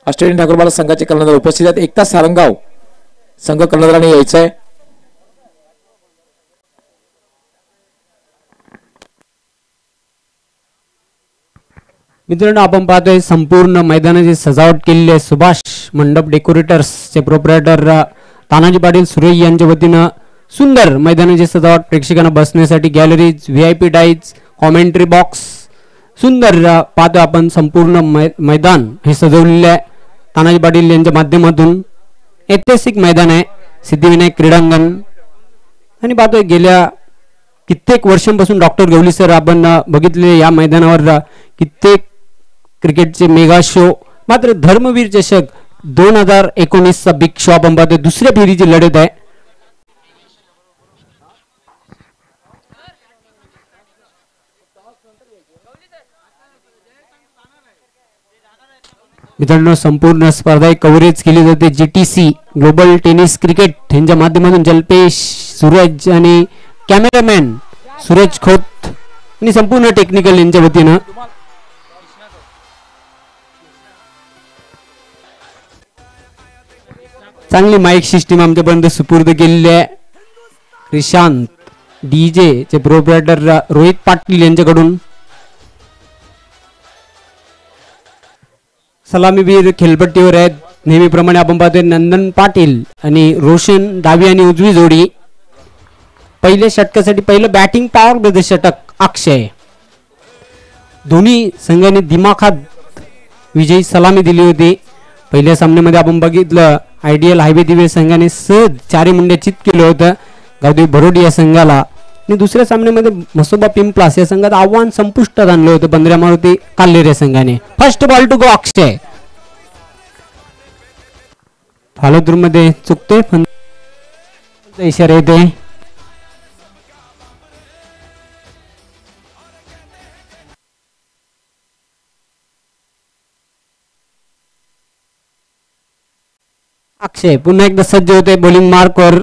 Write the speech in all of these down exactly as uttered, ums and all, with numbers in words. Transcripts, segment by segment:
Australian ठाकूरबाला संघाचे कर्णधार उपस्थित आहेत. एकता सारंगाव संघ कर्णधाराने यायचं आहे. मित्रांनो आपण पाहतोय संपूर्ण मैदानाची सजावट केलेली आहे. सुभाष मंडप डेकोरेटर्सचे प्रोप्रायटर तानाजी पाटील सुरई यांच्या वतीनं सुंदर मैदानाची सजावट, प्रेक्षकांना बसण्यासाठी galleries, V I P dais, commentary box सुंदर पाहतो आपण. संपूर्ण मै मैदान हे सजवलेले आहे तानाजी पाटील यांच्या माध्यमातून. ऐतिहासिक मैदान आहे सिद्धिविनायक क्रीडांगण. आणि पाहतोय गेल्या कित्येक वर्षांपासून डॉक्टर गवली सर आपण बघितले या मैदानावर कित्येक क्रिकेटचे मेगा शो. मात्र धर्मवीर चषक दोन हजार एकोणीसचा बिग शो आपण पाहतोय. दुसऱ्या फेरीची लढत आहे. मित्रांनो संपूर्ण स्पर्धा कव्हरेज केली जाते G T C global tennis cricket यांच्या माध्यमातून. जल्पेश, सूरज आणि कॅमेरामॅन सूरज खोत आणि संपूर्ण टेक्निकल यांच्या वतीनं. चांगली माईक सिस्टीम आमच्यापर्यंत सुपूर्द केलेली आहे. रिशांत डीजे चे प्रोप्रायटर रोहित पाटील यांच्याकडून. सलामीवीर खेळपट्टीवर आहेत नेहमीप्रमाणे आपण पाहतोय नंदन पाटील आणि रोशन डावी आणि उजवी जोडी. पहिल्या षटकासाठी पहिलं बॅटिंग पॉवर प्ले षटक अक्षय. दोन्ही संघाने दिमाखात विजयी सलामी दिली होती. पहिल्या सामन्यामध्ये आपण बघितलं आयडियल हायवे दिवे संघाने सहज चारी मुंड्या चित केलं होतं गावदेवी भरोडी या संघाला. आणि दुसऱ्या सामन्यामध्ये म्हसोबा पिंपलास या संघात आव्हान संपुष्टात आणलं होतं पंधरा मारुती काल्हेर या संघाने. First ball to go Akshay. Follow through मध्ये चुकतोय पण इशारा येते. अक्षय पुन्हा एकदा सज्ज होते बॉलिंग मार्कवर.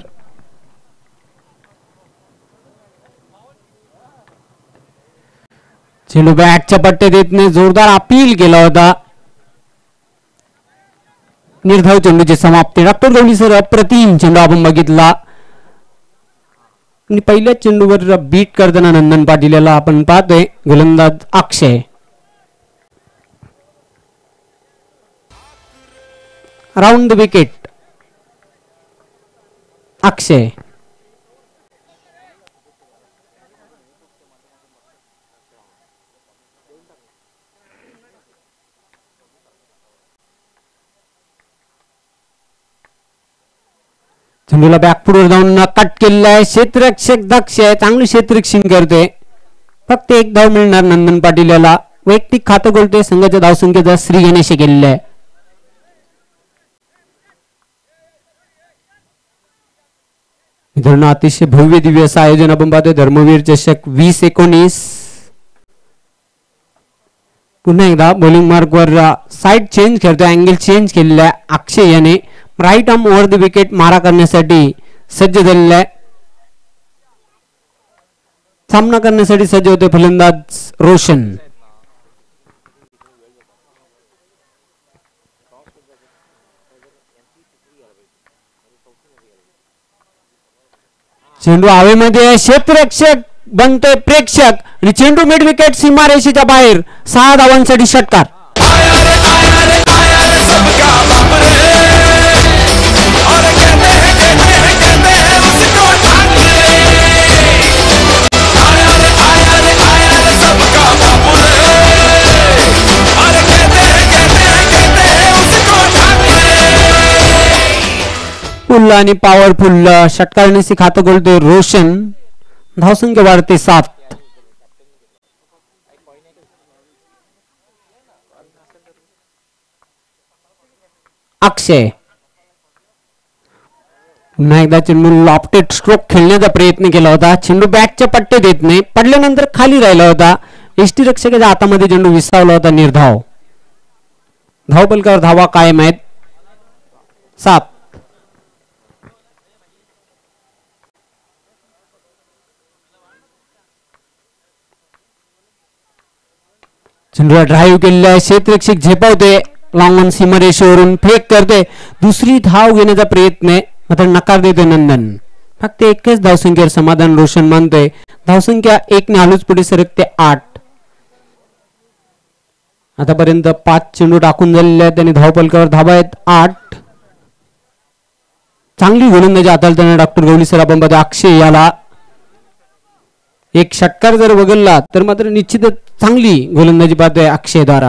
चेंडू बॅटच्या पट्ट्यात येत नाही. जोरदार अपील केला होता. निर्धाव चेंडूची समाप्ती. डॉक्टर गवली सर अप्रतिम चेंडू आपण बघितला. आणि पहिल्याच चेंडूवर बीट करताना नंदन पाटील याला आपण पाहतोय. गोलंदाज Akshay. Round the wicket Akshay. चेंडूला बॅकफुटवर जाऊन कट केलेला आहे. क्षेत्ररक्षक दक्ष आहे. चांगली क्षेत्ररक्षण करते. फक्त एक धाव मिळणार नंदन पाटील याला. वैयक्तिक खातं खोलते. संघाच्या धावसंख्येचा श्री गणेश केलेला आहे. मित्रांनो अतिशय भव्य दिव्य असं आयोजन आपण पाहतोय. धर्मवीर चषक वीस एकोणीस. पुन्हा एकदा बॉलिंग मार्कवर साइड चेंज करतोय. अँगल चेंज केलेला आहे अक्षय याने. Right arm over the wicket मारा करण्यासाठी सज्ज झालेला आहे. सामना करण्यासाठी सज्ज होते फलंदाज रोशन. चेंडू हवेमध्ये. क्षेत्ररक्षक बनतोय प्रेक्षक आणि चेंडू मिड विकेट सीमारेषेच्या बाहेर. सहा धावांसाठी षटकार. फुल आणि पॉवरफुल षटकारांनी खातं खोलतोय रोशन. धावसंख्या वाढते सात. अक्षय पुन्हा एकदा चेंडू लॉफ्टेड स्ट्रोक खेळण्याचा प्रयत्न केला होता. चेंडू बॅटच्या पट्टे देत नाही. पडल्यानंतर खाली राहिला होता. यष्टी रक्षकाच्या हातामध्ये चेंडू विसावला होता. निर्धाव. धावपलकावर धावा कायम आहेत. सात. चेंडूला ड्राईव्ह केलेला आहे. क्षेत्ररक्षक झेपावते. लॉंग ऑन सीमारेषेवरून फेक करते, दुसरी धाव घेण्याचा प्रयत्न आहे मात्र नकार देते नंदन. फक्त एकच धावसंख्येवर समाधान रोशन मानतोय. धावसंख्या एक ने आलूच पुढे सरकते आठ. आतापर्यंत पाच चेंडू टाकून झालेले आहेत आणि धावपलकावर धाबा आहेत आठ. चांगली गोलंदाजी हाताळताना डॉक्टर गवळी सर आपण पाहतो अक्षय याला एक षटकार जर वगळला तर मात्र निश्चितच चांगली गोलंदाजी पाहतोय अक्षय द्वारा.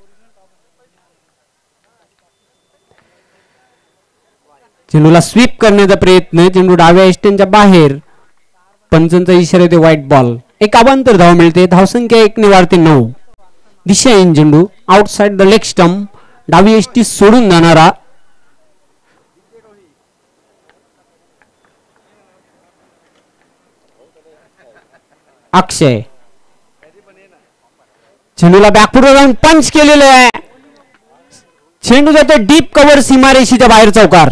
चेंडूला स्वीप करण्याचा प्रयत्न, चेंडू डाव्या एस्टेनच्या बाहेर, पंचांचा इशारा येते व्हाईट बॉल. एक अवांतर धाव मिळते. धावसंख्या एक ने वाढते नऊ. दिशाहीन चेंडू आउटसाइड द लेग स्टंप, डावी एष्टी सोडून जाणारा. अक्षय चेंडूला बॅकफुट जाऊन पंच केलेलं आहे. चेंडू जातो डीप कव्हर सीमारेषीच्या बाहेर चौकार.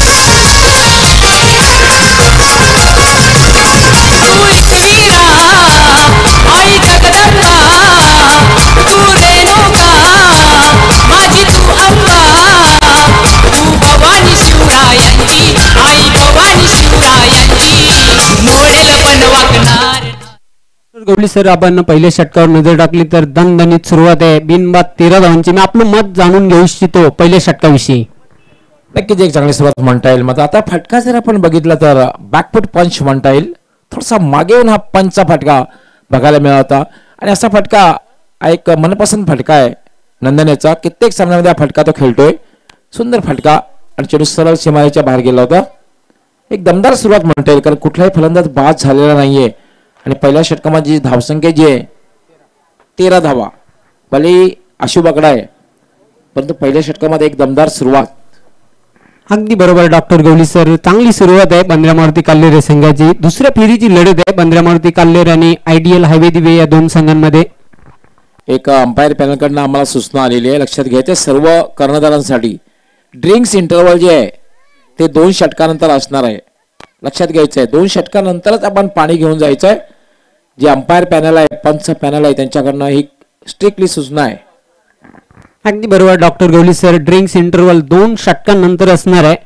गवळी सर आपण पहिल्या षटकावर नजर टाकली तर दणदणीत सुरुवात आहे. बिनबाद तेरा धावांची. मी आपलं मत जाणून घेऊ इच्छितो पहिल्या षटकाविषयी. नक्कीच एक चांगली सुरुवात म्हणता येईल. मग आता फटका जर आपण बघितला तर बॅकफुट पंच म्हणता येईल. थोडासा मागे येऊन हा पंचचा फटका बघायला मिळाला आणि असा फटका हा एक मनपसंत फटका आहे नंदनेचा. कित्येक सामन्यामध्ये हा फटका तो खेळतोय. सुंदर फटका आणि चेंडू सरळ सीमारेच्या बाहेर गेला होता. एक दमदार सुरुवात म्हणता येईल कारण कुठलाही फलंदाज बाद झालेला नाहीये आणि पहिल्या षटकामध्ये धावसंख्या जी आहे तेरा धावा, भले आशु बकडा आहे परंतु पहिल्या षटकामध्ये एक दमदार सुरुवात. अगदी बरोबर डॉक्टर गवळी सर. चांगली सुरुवात आहे बंद्रा मारुती काल्हेर संघाची. दुसऱ्या फेरीची लढत आहे बंद्रा मारुती काल्हेर आणि आयडियल हायवे दिवे या दोन संघांमध्ये. एक अंपायर पॅनलकडनं आम्हाला सूचना आलेली आहे. लक्षात घ्यायचं सर्व कर्णधारांसाठी ड्रिंक्स इंटरव्हल जे आहे ते दोन षटकानंतर असणार आहे. लक्षात घ्यायचं आहे दोन षटकानंतरच आपण पाणी घेऊन जायचं आहे. जे अंपायर पॅनल आहे पंच पॅनल आहे त्यांच्याकडनं ही स्ट्रिक्टली सूचना आहे. अगदी बरोबर doctor Gawali sir. Drinks interval दोन षटकांनंतर असणार आहे.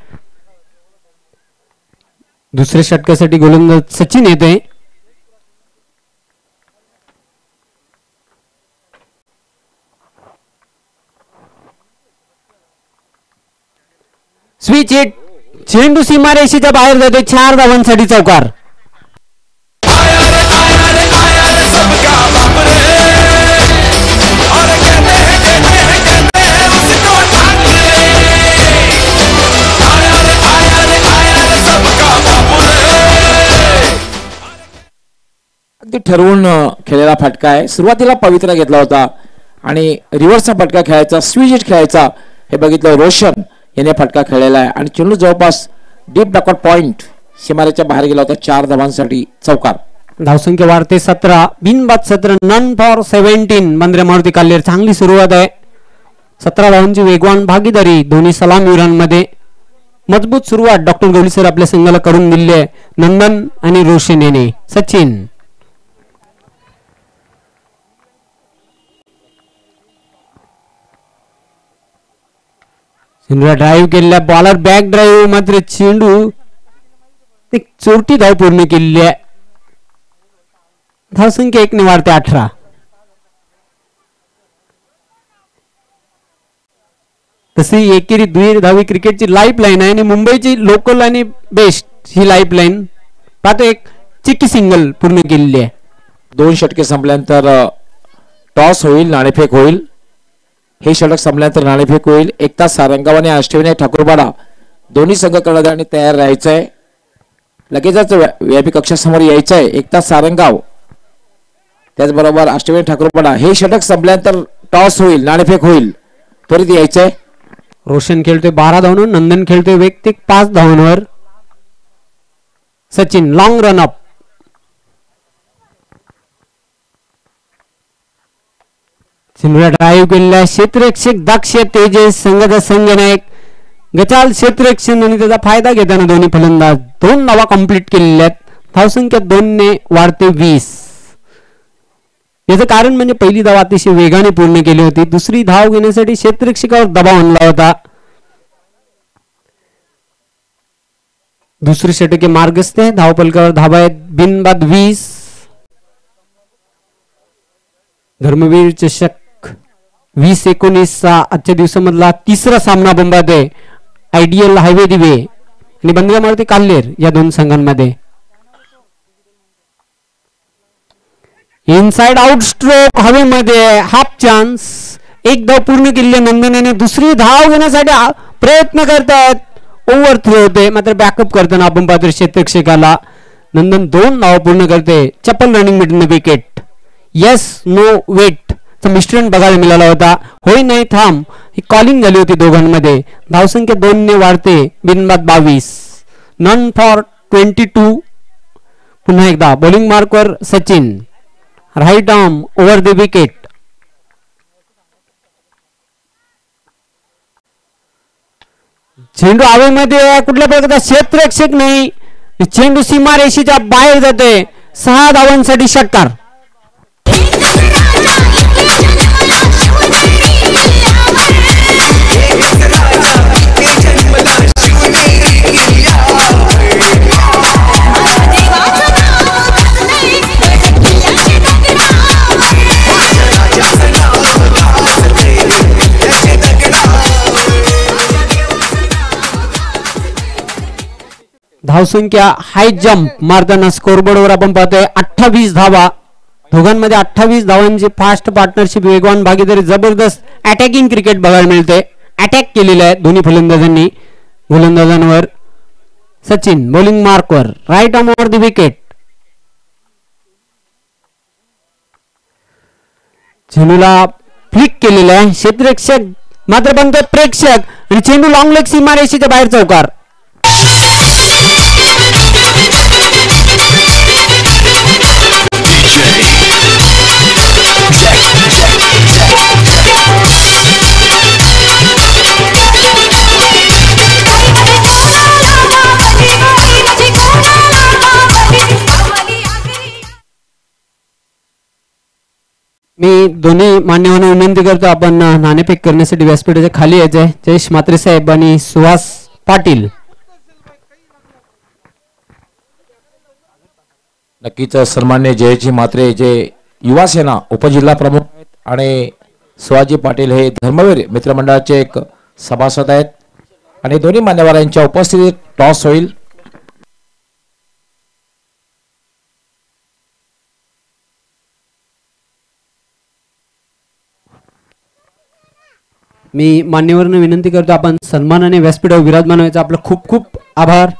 दुसऱ्या षटकासाठी गोलंदाज सचिन येते. स्विच हिट, चेंडू सीमारेषेच्या बाहेर जाते. चार धावांसाठी चौकार. अगदी ठरवून खेळलेला फटका आहे. सुरुवातीला पवित्रा घेतला होता आणि रिव्हर्सचा फटका खेळायचा, स्विच हिट खेळायचा हे बघितलं रोशन याने फटका खेळलेला आहे आणि चेंडू जवळपास डीप डॉकआउट पॉइंट सीमारेच्या बाहेर गेला होता. चार धावांसाठी चौकार. धावसंख्या वाढते सतरा. बिनबाद सतरा. None for seventeen Bandra Maruti Kalher. चांगली सुरुवात आहे. सतरा धावांची वेगवान भागीदारी दोन्ही सलामीवीरांमध्ये. मजबूत सुरुवात डॉक्टर गवळी सर आपल्या संघाला करून दिली आहे. नंदन आणि रोशन याने. सचिन ड्राईव्ह केलेला बॉलर बॅक ड्राईव्ह मात्र चेंडू एक चोरटी धाव पूर्ण केलेली आहे. धावसंख्या एक ने वाढते अठरा. तशी एकेरी दुहेरी धावी क्रिकेटची लाईफ लाईन आहे आणि मुंबईची लोकल आणि बेस्ट ही लाईफ लाईन पाहतो एक चिक्की सिंगल पूर्ण केलेली आहे. दोन षटके संपल्यानंतर टॉस होईल, नाणेफेक होईल. हे षटक संपल्यानंतर नाणेफेक होईल. एक तास सारंगाव आणि अष्टविनायक ठाकूरपाडा दोन्ही संघ कर्णधारांनी तयार राहायचं आहे. लगेचच व्यापी कक्षासमोर यायचं आहे. एक तास सारंगाव त्याचबरोबर अष्टविनायक ठाकूरपाडा. हे षटक संपल्यानंतर टॉस होईल, नाणेफेक होईल. त्वरित यायचं आहे. रोशन खेळतोय बारा धावांवर. नंदन खेळतोय वैयक्तिक पाच धावांवर. Sachin long run up. सिंधूला ड्राईव्ह केलेला क्षेत्ररक्षक दक्ष तेजस संघाचा संघनायक गचाल क्षेत्ररक्षण आणि त्याचा फायदा घेताना दोन्ही फलंदाज दोन धावा कंप्लीट केलेल्या आहेत. धावसंख्या दोन ने वाढते वीस. याचं कारण म्हणजे पहिली धाव अतिशय वेगाने पूर्ण केली होती, दुसरी धाव घेण्यासाठी क्षेत्ररक्षकावर दबाव आणला होता. दुसरे षटके मार्गस्थ आहे. धावफलकावर धावा आहेत बिनबाद वीस. धर्मवीर चषक वीस एकोणीसचा आजच्या दिवसामधला तिसरा सामना बंबाद आहे. आयडियल हायवे दिवे आणि बंदगा मारुती काल्हेर या दोन संघांमध्ये. इनसाइड आउट स्ट्रोक हवेमध्ये, हाफ चान्स. एक धाव पूर्ण केली नंदनने, दुसरी धाव घेण्यासाठी प्रयत्न करतात. ओव्हर थ्रो होते मात्र बॅकअप करताना आपण पाहतो क्षेत्ररक्षकाला. नंदन दोन धाव पूर्ण करते. चप्पल running midwicket. Yes no wait चा मिश्रण बघायला मिळाला होता. होय नाही थांब ही कॉलिंग झाली होती दोघांमध्ये. धावसंख्या दोन ने वाढते. बिनबाद बावीस. None for twenty two. पुन्हा एकदा बॉलिंग मार्कवर Sachin. Right arm over the wicket. चेंडू हवेमध्ये, कुठल्या प्रकारचा क्षेत्ररक्षक नाही. चेंडू सीमारेषेच्या बाहेर जाते. सहा धावांसाठी षटकार. धावसंख्या हाय जंप मारताना स्कोरबोर्डवर आपण पाहतोय अठ्ठावीस धावा. दोघांमध्ये अठ्ठावीस धावांची फास्ट पार्टनरशिप, वेगवान भागीदारी, जबरदस्त अटॅकिंग क्रिकेट बघायला मिळते. अटॅक केलेला आहे दोन्ही फलंदाजांनी. गोलंदाजांवर सचिन बॉलिंग मार्कवर right arm over the wicket. चेंडूला फ्लिक केलेला आहे. क्षेत्ररक्षक मात्र बनतो प्रेक्षक आणि चेंडू लॉंग लेग सीमारेषेच्या बाहेर चौकार. मी दोन्ही मान्यवांना विनंती करतो आपण नाणेफेक करण्यासाठी व्यासपीठाच्या खाली यायचे. जयेश म्हात्रे साहेब आणि सुहास पाटील. नक्कीच सन्मान्य जयजी म्हात्रे जे युवा सेना उपजिल्हा प्रमुख आहेत आणि सुहाजी पाटील हे धर्मवीर मित्रमंडळाचे एक सभासद आहेत आणि दोन्ही मान्यवरांच्या उपस्थितीत टॉस होईल. मी मान्यवरांना विनंती करतो आपण सन्मानाने व्यासपीठावर विराजमान व्हायचा. आपलं खूप खूप आभार.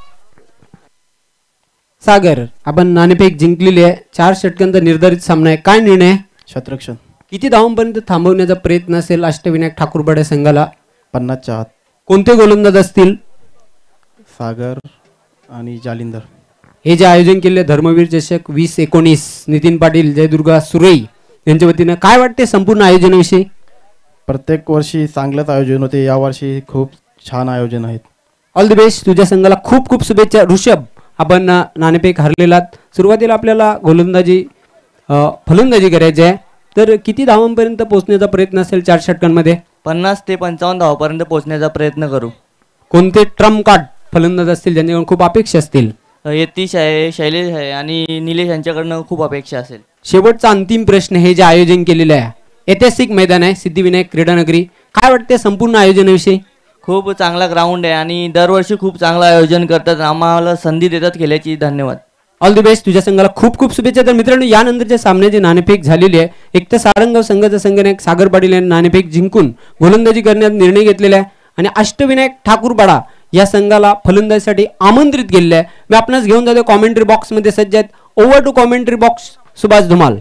सागर, आपण नाणेफेक जिंकलेली आहे. चार षटकांचा निर्धारित सामना आहे. काय निर्णय? क्षेत्ररक्षण. किती धावांपर्यंत थांबवण्याचा प्रयत्न असेल अष्टविनायक ठाकूरपाडा संघाला? पन्नासच्या आत. कोणते गोलंदाज असतील? सागर आणि जालिंदर. हे जे आयोजन केले धर्मवीर चषक वीस एकोणीस, नितीन पाटील, जयदुर्गा, सुरई यांच्या वतीनं काय वाटते संपूर्ण आयोजनाविषयी? प्रत्येक वर्षी चांगलंच आयोजन होते. यावर्षी खूप छान आयोजन आहेत. All the best. तुझ्या संघाला खूप खूप शुभेच्छा. ऋषभ, आपण नाणेफेक हरलेलात. सुरुवातीला आपल्याला गोलंदाजी फलंदाजी करायची आहे, तर किती धावांपर्यंत पोहोचण्याचा प्रयत्न असेल चार षटकांमध्ये? पन्नास ते पंचावन्न धावापर्यंत पोहोचण्याचा प्रयत्न करू. कोणते ट्रम्प कार्ड फलंदाज असतील ज्यांच्याकडून खूप अपेक्षा असतील? यतीश आहे, शैलेश आहे आणि निलेश यांच्याकडनं खूप अपेक्षा असेल. शेवटचा अंतिम प्रश्न, हे जे आयोजन केलेलं आहे ऐतिहासिक मैदान आहे सिद्धिविनायक क्रीडानगरी, काय वाटते संपूर्ण आयोजनाविषयी? खूप चांगला ग्राउंड आहे आणि दरवर्षी खूप चांगलं आयोजन करतात. आम्हाला संधी देतात खेळायची. धन्यवाद. All the best. तुझ्या संघाला खूप खूप शुभेच्छा. तर मित्रांनो, यानंतरच्या सामन्याची नाणेफेक झालेली आहे. एक तर सारंगाव संघाचा संघनायक सागर पाटील यांनी नाणेफेक जिंकून गोलंदाजी करण्याचा निर्णय घेतलेला आहे आणि अष्टविनायक ठाकूरपाडा या संघाला फलंदाजीसाठी आमंत्रित केलेलं आहे. मी आपणास घेऊन जातो कॉमेंट्री बॉक्स मध्ये सज्ज आहेत. Over to commentary box Subhash Dhumal.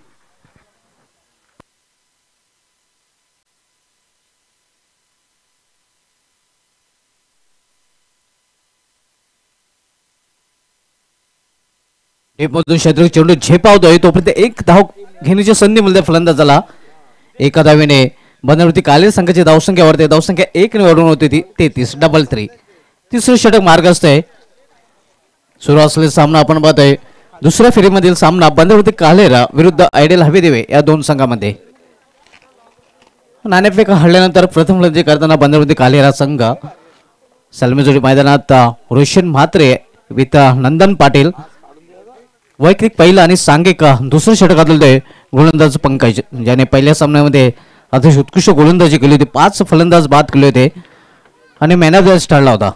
मधून क्षेत्र चेंडू झेपावतोय तोपर्यंत एक धाव घेण्याची संधी मिळते फलंदाजाला. एका धावेने बनवती कालेर संघाची धावसंख्या वाढते. धावसंख्या एक ने वाढून होती ती तेहतीस. Double three. तिसरं षटक मार्गस्थ आहे. सुरू असलेला सामना आपण पाहतोय दुसऱ्या फेरीमधील सामना बंदरवती काल्हेर विरुद्ध आयडियल हवेदेवे या दोन संघामध्ये. नाणेफेक हरल्यानंतर प्रथम फलंदाजी करताना बंदरवती काल्हेर हा संघ सलमीजोडी मैदानात रोशन म्हात्रे विथ नंदन पाटील वैयक्तिक पहिला आणि सांघिक दुसरं षटकातील ते गोलंदाज पंकज ज्याने पहिल्या सामन्यामध्ये अतिशय उत्कृष्ट गोलंदाजी केली होती. पाच फलंदाज बाद केले होते आणि मॅन ऑफ द मॅच ठरला होता.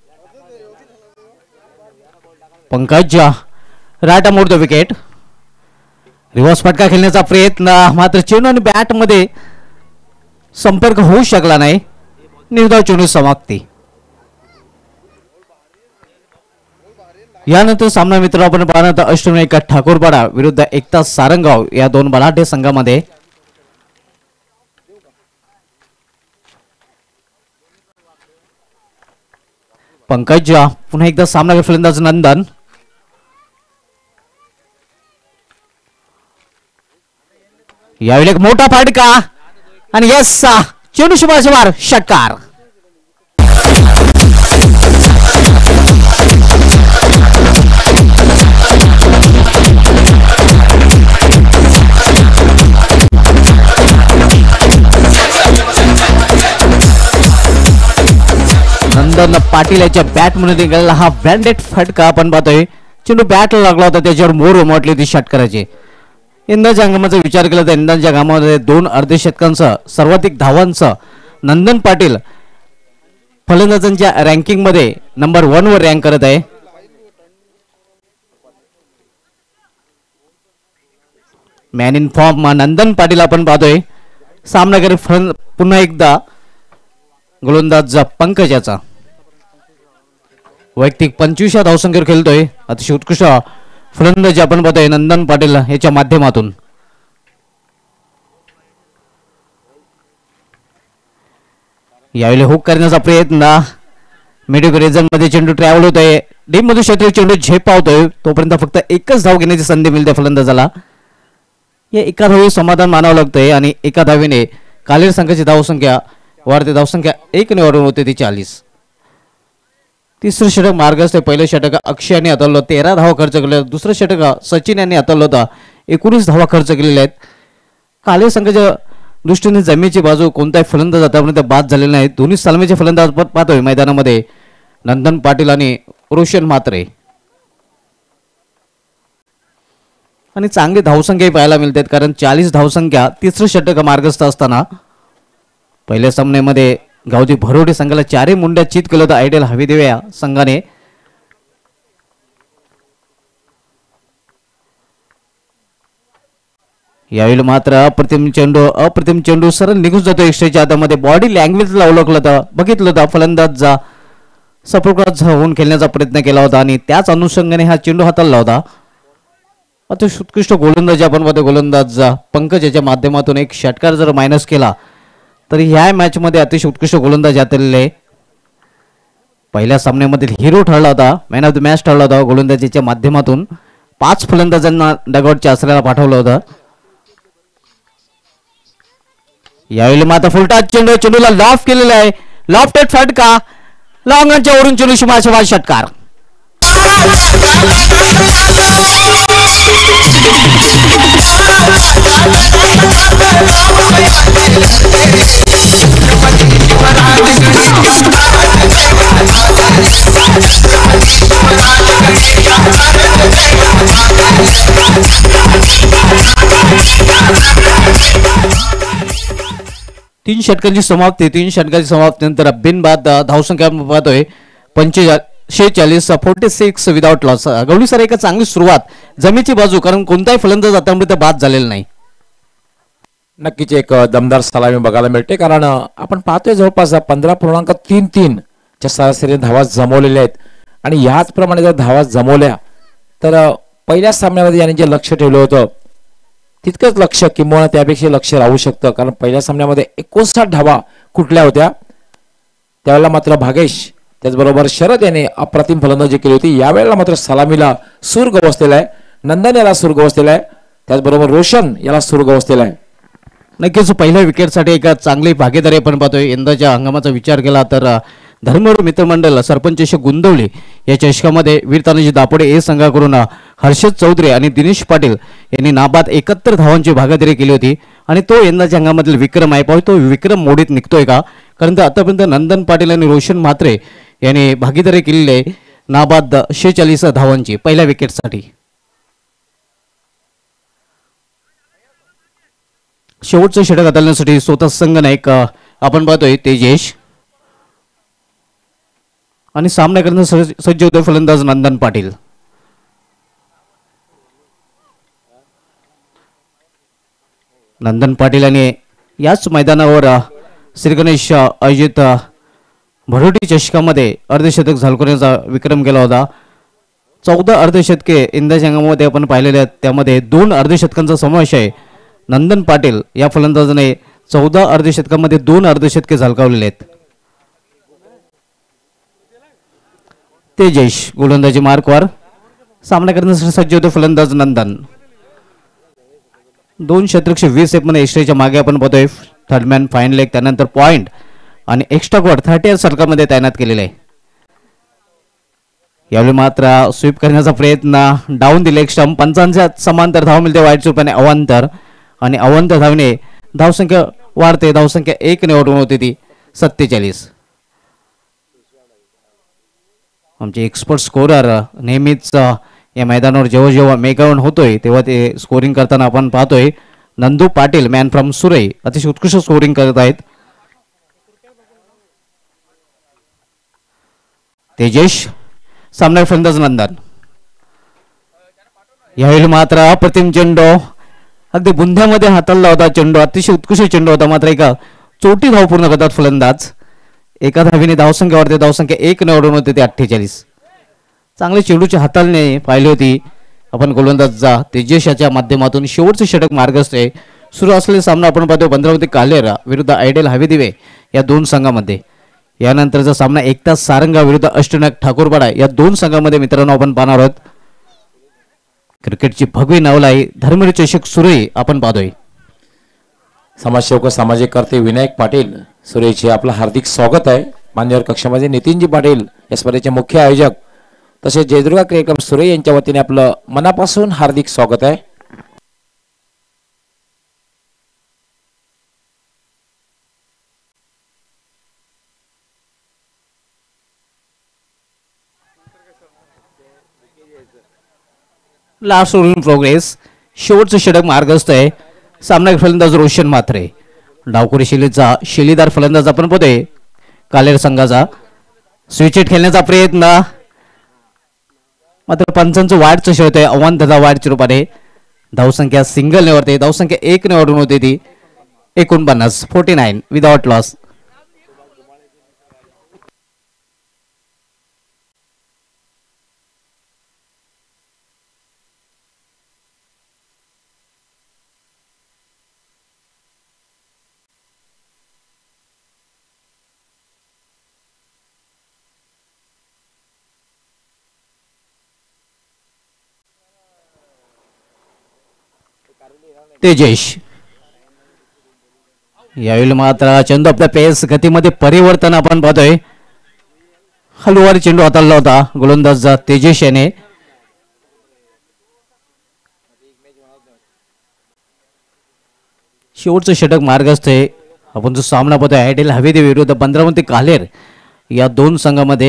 पंकज राटा मोड द विकेट. रिव्हर्स फटका खेळण्याचा प्रयत्न मात्र चेंडू आणि बॅट मध्ये संपर्क होऊ शकला नाही. निर्धाव चेंडू समाप्ती. यानंतर सामना मित्र आपण पाहणार अष्टविनायक ठाकूरपाडा विरुद्ध एकता सारंगाव या दोन बलाढ्य संघामध्ये. पंकज पुन्हा एकदा सामना फलंदाज नंदन. यावेळी एक मोठा फटका आणि यस चेंडू शुभाशुभार षटकार. नंदन पाटील याच्या बॅट मध्ये निघालेला हा ब्रँडेड फटका आपण पाहतोय. चेंडू बॅटला लागला होता त्याच्यावर मोर उमटली होती षटकाराची. यंदाच्या हंगामाचा विचार केला तर यंदाच्या हंगामामध्ये दोन अर्धशतकांसह सर्वाधिक धावांसह नंदन पाटील फलंदाजांच्या रँकिंग मध्ये नंबर वन वर रँक करत आहे. Man in form Nandan Patil आपण पाहतोय. सामनाकारी पुन्हा एकदा गोलंदाज पंकजाचा वैयक्तिक पंचवीस धावसंख्येवर खेळतोय. अतिशय उत्कृष्ट फलंदाजी आपण पाहतोय नंदन पाटील याच्या माध्यमातून. यावेळी हुक करण्याचा प्रयत्न मिडविकेट रिजन मध्ये चेंडू ट्रॅव्हल होतोय. डीप मध्ये शत्रू चेंडू झेपावतोय तोपर्यंत फक्त एकच धाव घेण्याची संधी मिळते फलंदाजाला. या एका धावी समाधान मानावं लागतंय आणि एका धावीने काल्हेर संघाची धावसंख्या वाढते. धावसंख्या एक ने वाढून होते ती चाळीस. तिसरं षटक मार्गस्थ. पहिलं षटक अक्षय यांनी हाताळलं तेरा धावा खर्च केले. दुसरं षटक सचिन यांनी हाताळलं होता एकोणीस धावा खर्च केलेल्या आहेत. काल्हेर संघाच्या दृष्टीने जमिनीची बाजू कोणताही फलंदाज आतापर्यंत बाद झालेला नाही. दोन्ही सलामीचे फलंदाज पाहतोय मैदानामध्ये नंदन पाटील आणि रोशन म्हात्रे. आणि चांगली धावसंख्या पाहायला मिळतात कारण चाळीस धावसंख्या तिसरं षटक मार्गस्थ असताना पहिल्या सामन्यामध्ये गावची भरोडे संघाला चारही मुंड्या चित केलं होतं आयडियल हवेदेवे या संघाने. यावेळी मात्र अप्रतिम चेंडू अप्रतिम चेंडू सरळ निघून जातो एक्स्ट्राच्या हातामध्ये. बॉडी लँग्वेजला ओळखलं होतं बघितलं होतं फलंदाज सपोर्ट होऊन खेळण्याचा प्रयत्न केला होता आणि त्याच अनुषंगाने हा चेंडू हाताळला होता. आता उत्कृष्ट गोलंदाज आपण पाहतो गोलंदाज पंकज याच्या माध्यमातून एक षटकार जर मायनस केला तर ह्या मॅच मध्ये अतिशय उत्कृष्ट गोलंदाज हाताळले. पहिल्या सामन्यामध्ये हिरो ठरला होता मॅन ऑफ द मॅच ठरला होता गोलंदाजीच्या माध्यमातून. पाच फलंदाजांना डगआउटच्या आसऱ्याला पाठवलं होतं. यावेळी मात्र फुलटा चेंडू चेंडूला लॉफ्ट केलेला आहे. लॉफ्टेड फटका लॉंगच्या वरून चेंडू शुभाशुभार षटकार. तीन षटकांची समाप्ती तीन षटकांची समाप्तीनंतर बिनबाद धावसंख्या पाहतोय शेहेचाळीस forty six without loss. Gawali sir एक चांगली सुरुवात जमीची बाजू कारण कोणताही फलंदाज आतापर्यंत बाद झालेला नाही. नक्कीच एक दमदार सलामी बघायला मिळते कारण आपण पाहतोय जवळपास पंधरा पूर्णांक तीन तीन च्या सरासरी धावा जमवलेल्या आहेत आणि याचप्रमाणे जर धावा जमवल्या तर पहिल्या सामन्यामध्ये यांनी जे लक्ष ठेवलं होतं तितकंच लक्ष किंवा त्यापेक्षा लक्ष राहू शकतं कारण पहिल्या सामन्यामध्ये एकोणसाठ धावा कुठल्या होत्या. त्यावेळेला मात्र भागेश त्याचबरोबर शरद याने अप्रतिम फलंदाजी केली होती. यावेळेला मात्र सलामीला सूर गवसलेला आहे. नंदन याला सूर गवसलेला आहे. त्याचबरोबर रोशन याला सूर गवसलेला आहे. नक्कीच पहिल्या विकेटसाठी एक चांगली भागीदारी आपण पाहतोय. यंदाच्या हंगामाचा विचार केला तर धर्मवीर मित्रमंडळ सरपंच चषक गुंदवली या चषकामध्ये वीर तानाजी दापोडे ए संघाकडून हर्षद चौधरी आणि दिनेश पाटील यांनी नाबाद एकाहत्तर धावांची भागीदारी केली होती आणि तो यंदाच्या अंगामधील विक्रम आहे. पाहू तो विक्रम मोडीत निघतोय का, कारण आतापर्यंत नंदन पाटील आणि रोशन म्हात्रे यांनी भागीदारी केलेली आहे नाबाद शेहेचाळीस धावांची पहिल्या विकेटसाठी. शेवटचं षटक हाताळण्यासाठी स्वतः संघनायक आपण पाहतोय तेजेश आणि सामना करण्यास सज्ज होतोय फलंदाज नंदन पाटील. नंदन पाटील यांनी याच मैदानावर श्री गणेश आयोजित भरोटी चषकामध्ये अर्धशतक झळकवण्याचा विक्रम केला होता. चौदा अर्धशतके यंदाच्या अंगामध्ये आपण पाहिलेले आहेत, त्यामध्ये दोन अर्धशतकांचा समावेश आहे. नंदन पाटील या फलंदाजाने चौदा अर्धशतकामध्ये दोन अर्धशतके झळकावलेले आहेत. तेजेश गोलंदाजी मार्कवर सामना करण्यासाठी सज्ज होते फलंदाज नंदन. दोन शतकशे वीस मध्ये एक्स्ट्राच्या मागे आपण पाहतोय थर्डमॅन फाईन लेग त्यानंतर पॉइंट आणि एक्स्ट्रा कॉड थर्टी इयर सर्कलमध्ये तैनात केलेले आहे. यावेळी मात्र स्वीप करण्याचा प्रयत्न डाऊन दिले एक स्टंप पंचांच्या समांतर धाव मिळते वाईट स्वरूपाने अवांतर आणि अवांतर धावने धावसंख्या वाढते. धावसंख्या एक ने ओढून होती ती सत्तेचाळीस. आमचे एक्सपर्ट स्कोरर नेहमीच या मैदानावर जेव्हा जेव्हा मेगावन होतोय तेव्हा ते स्कोरिंग करताना आपण पाहतोय. नंदू पाटील मॅन फ्रॉम सुरई अतिशय उत्कृष्ट स्कोरिंग करत आहेत. तेजेश सामना फलंदाज नंदन. यावेळी मात्र अप्रतिम चेंडू अगदी बुंध्यामध्ये हाताळला होता. चेंडू अतिशय उत्कृष्ट चेंडू होता, मात्र एका चोटी धाव पूर्ण करतात फलंदाज. एका धावीने धावसंख्या वाढते, धावसंख्या एक ने ओढून होते ते अठ्ठेचाळीस. चांगले चेंडूची हाताळणे पाहिली होती आपण गोलंदाजचा तेजेश याच्या माध्यमातून. शेवटचं षटक मार्गस्थ आहे. सुरू असलेला सामना आपण पाहतो पंधरावती काल्हेर विरुद्ध आयडेल हवेदिवे या दोन संघामध्ये. यानंतरचा सामना एकतास सारंगा विरुद्ध अष्टनाग ठाकूरपाडा या दोन संघामध्ये मित्रांनो आपण पाहणार आहोत. क्रिकेटची भगवी नवलाई धर्मवीर चषक सुरई आपण पाहतोय. समाजसेवक व सामाजिक कर्ते विनायक पाटील सुरेचे आपलं हार्दिक स्वागत आहे. मान्यवर कक्षामध्ये नितीनजी पाटील या स्पर्धेचे मुख्य आयोजक तसेच जयदुर्गा क्रिकेट क्लब सुरे यांच्या वतीने आपलं मनापासून हार्दिक स्वागत आहे. Last over in progress. शेवटचं षटक मार्गस्थ आहे. सामना फलंदाज रोशन म्हात्रे. डावखुरी शैलीचा शैलीदार फलंदाज आपण पाहतोय कालेर संघाचा. स्विचेट खेळण्याचा प्रयत्न मात्र पंचांचं वाढचं शेवट आहे. आव्हान दादा वाढच्या रूपाने धावसंख्या सिंगल ने वरते. धावसंख्या एक ने ओढून होती ती एकोणपन्नास forty nine without loss. Tejesh यावेळी मात्र चेंडू आपल्या पेस गतीमध्ये परिवर्तन आपण पाहतोय. हलवारी चेंडू हाताळला होता गोलंदाज तेजेश याने. शेवटचं षटक मार्गस्थ आहे. आपण जो सामना पाहतोय आयडेल हवेदेवी विरुद्ध पंधरावती काल्हेर या दोन संघामध्ये.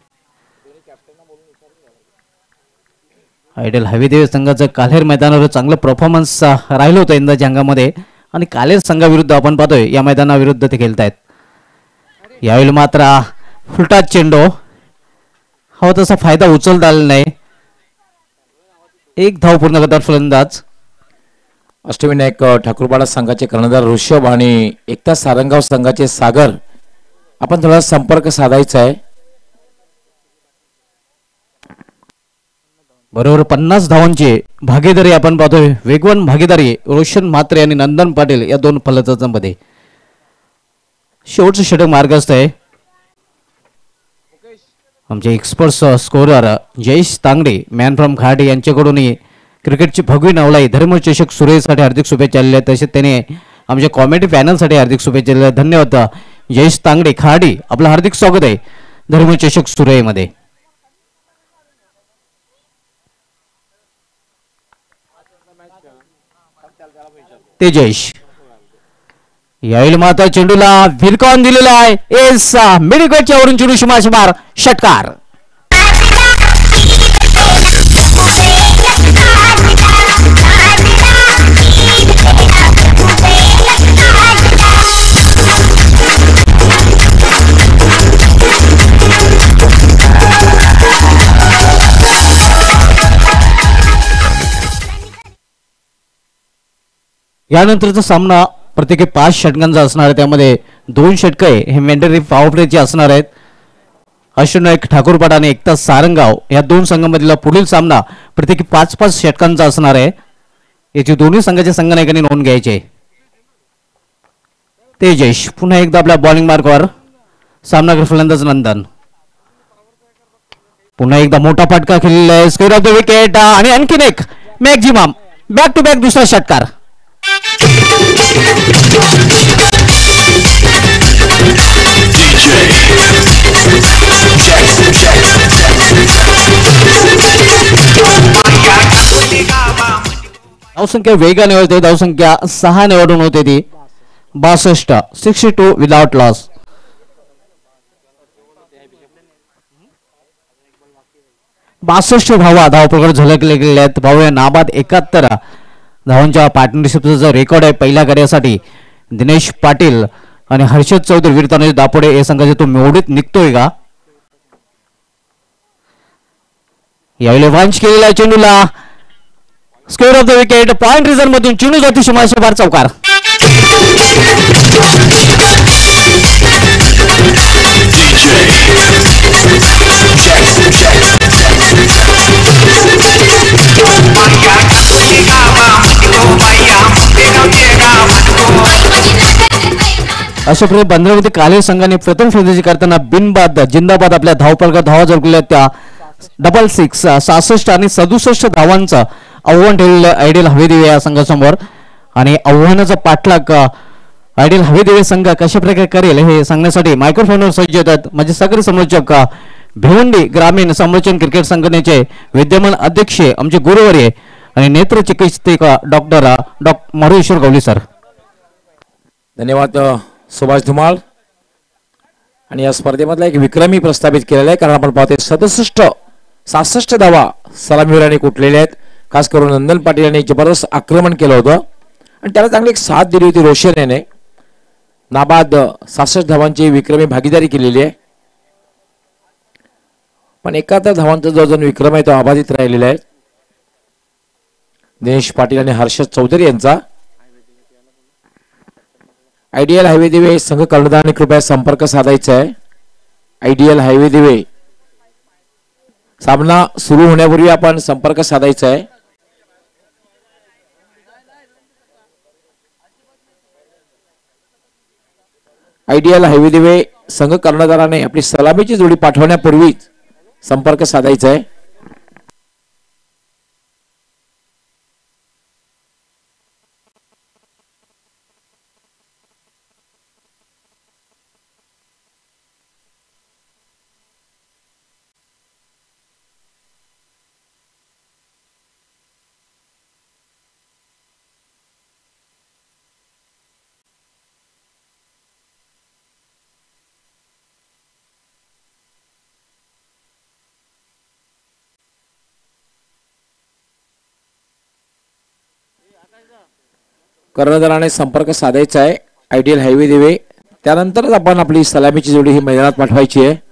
आयडेल हवेदेवी संघाचं काल्हेर मैदानावर चांगलं परफॉर्मन्स राहिलं होतं यंदाच्या अंगामध्ये आणि काल्हेर संघाविरुद्ध आपण पाहतोय या मैदानाविरुद्ध ते खेळत आहेत. यावेळी मात्र फुलटा चेंडू हवा तसा फायदा उचलता आला नाही. एक धाव पूर्ण करतात फलंदाज. अष्टविनायक ठाकूरपाडा संघाचे कर्णधार ऋषभ आणि एकता सारंगाव संघाचे सागर आपण थोडा संपर्क साधायचा आहे. बरोबर पन्नास धावांची भागीदारी आपण पाहतोय. वेगवान भागीदारी रोशन म्हात्रे आणि नंदन पाटील या दोन फलंदाजांमध्ये. शेवटचं षटक मार्गस्थ आहे. आमचे expert scorer Jayesh Tangde man from Khade यांच्याकडून क्रिकेटची भगवी नवलाई धर्मवीर चषक सुरेसाठी हार्दिक शुभेच्छा दिल्या. तसेच त्याने आमच्या कॉमेडी पॅनलसाठी हार्दिक शुभेच्छा दिल्या. धन्यवाद जयेश तांगडे खाडी आपलं हार्दिक स्वागत आहे धर्म चषक सुरई मध्ये. तेजश यावेळी मात्र चेंडूला भिरकावून दिलेला आहे. एस मिडविकेटच्या वरून चेंडू शिमाशी मार षटकार. यानंतरचा सामना प्रत्येकी पाच षटकांचा असणार आहे. त्यामध्ये दोन षटक हे मेंढरी पावपरेचे असणार आहेत. अष्टनायक ठाकूरपाडा आणि एकता सारंगाव या दोन संघांमधला पुढील सामना प्रत्येकी पाच पाच षटकांचा असणार आहे. याची दोन्ही संघाच्या संघनायकांनी नोंद घ्यायची आहे. तेजश पुन्हा एकदा आपल्या बॉलिंग मार्कवर सामना फलंदाज नंदन पुन्हा एकदा मोठा फटका खेळलेला आहे. स्क्वेअर ऑफ द विकेट आणि आणखीन एक मॅक्झिमम बॅक टू बॅक दुसरा षटकार. धावसंख्या वेगाने होते. धावसंख्या सहा निवडून होते ती बासष्ट सिक्स्टी टू विदाउट लॉस. बासष्ट धावा धावपळ झलकले गेले आहेत. भाऊ नाबाद एकाहत्तर धावांच्या पार्टनरशिपचा रेकॉर्ड आहे पहिल्या कार्यासाठी. दिनेश पाटील आणि हर्षद चौधरी वीरताना दापोडे या संघाचे तो निवडीत निघतोय का. यावेळी वांच केलेला चेंडूला square off the wicket point region मधून चेंडू जाती शिमाशी बार चौकार. अशा प्रकारे बंदरामध्ये काले संघाने प्रथम फलंदाजी करताना बिनबाद जिंदाबाद आपल्या धावपळकात धावा झळकल्या. त्या डबल सिक्स सहासष्ट आणि सदुसष्ट धावांचं आव्हान ठेवलेलं आयडियल हवेदेवी या संघासमोर. आणि आव्हानाचा पाठलाग आयडियल हवेदेवी संघ कशा प्रकारे करेल हे सांगण्यासाठी मायक्रोफोनवर सज्ज होतात माझे सगळे समोरचक भिवंडी ग्रामीण संरक्षण क्रिकेट संघटनेचे विद्यमान अध्यक्ष आमचे गुरुवर्य आणि नेत्र चिकित्सक doctor doctor Maheshwar Gawali sir. धन्यवाद सुभाष धुमाळ. आणि या स्पर्धेमधला एक विक्रमी प्रस्थापित केलेला आहे कारण आपण पाहतोय सदुसष्ट सहासष्ट धावा सलामीवीरांनी कुठलेल्या आहेत. खास करून नंदन पाटील यांनी जबरदस्त आक्रमण केलं होतं आणि त्याला चांगली एक साथ दिली होती रोशन याने. नाबाद सहासष्ट धावांची विक्रमी भागीदारी केलेली आहे. पण एकाहत्तर धावांचा जो अजून विक्रम आहे तो अबाधित राहिलेला आहे. दिनेश पाटील आणि हर्षद चौधरी यांचा. आयडियल हायवे दिवे संघ कर्णधारांनी कृपया संपर्क साधायचा आहे. आयडियल हायवे दिवे सामना सुरू होण्यापूर्वी आपण संपर्क साधायचा आहे. आयडियल हायवे दिवे संघ कर्णधाराने आपली सलामीची जोडी पाठवण्यापूर्वीच संपर्क साधायचा आहे. कर्णधाराने संपर्क साधायचा आहे आयडियल हायवे दिवे. त्यानंतरच आपण आपली सलामीची जोडी ही मैदानात पाठवायची आहे.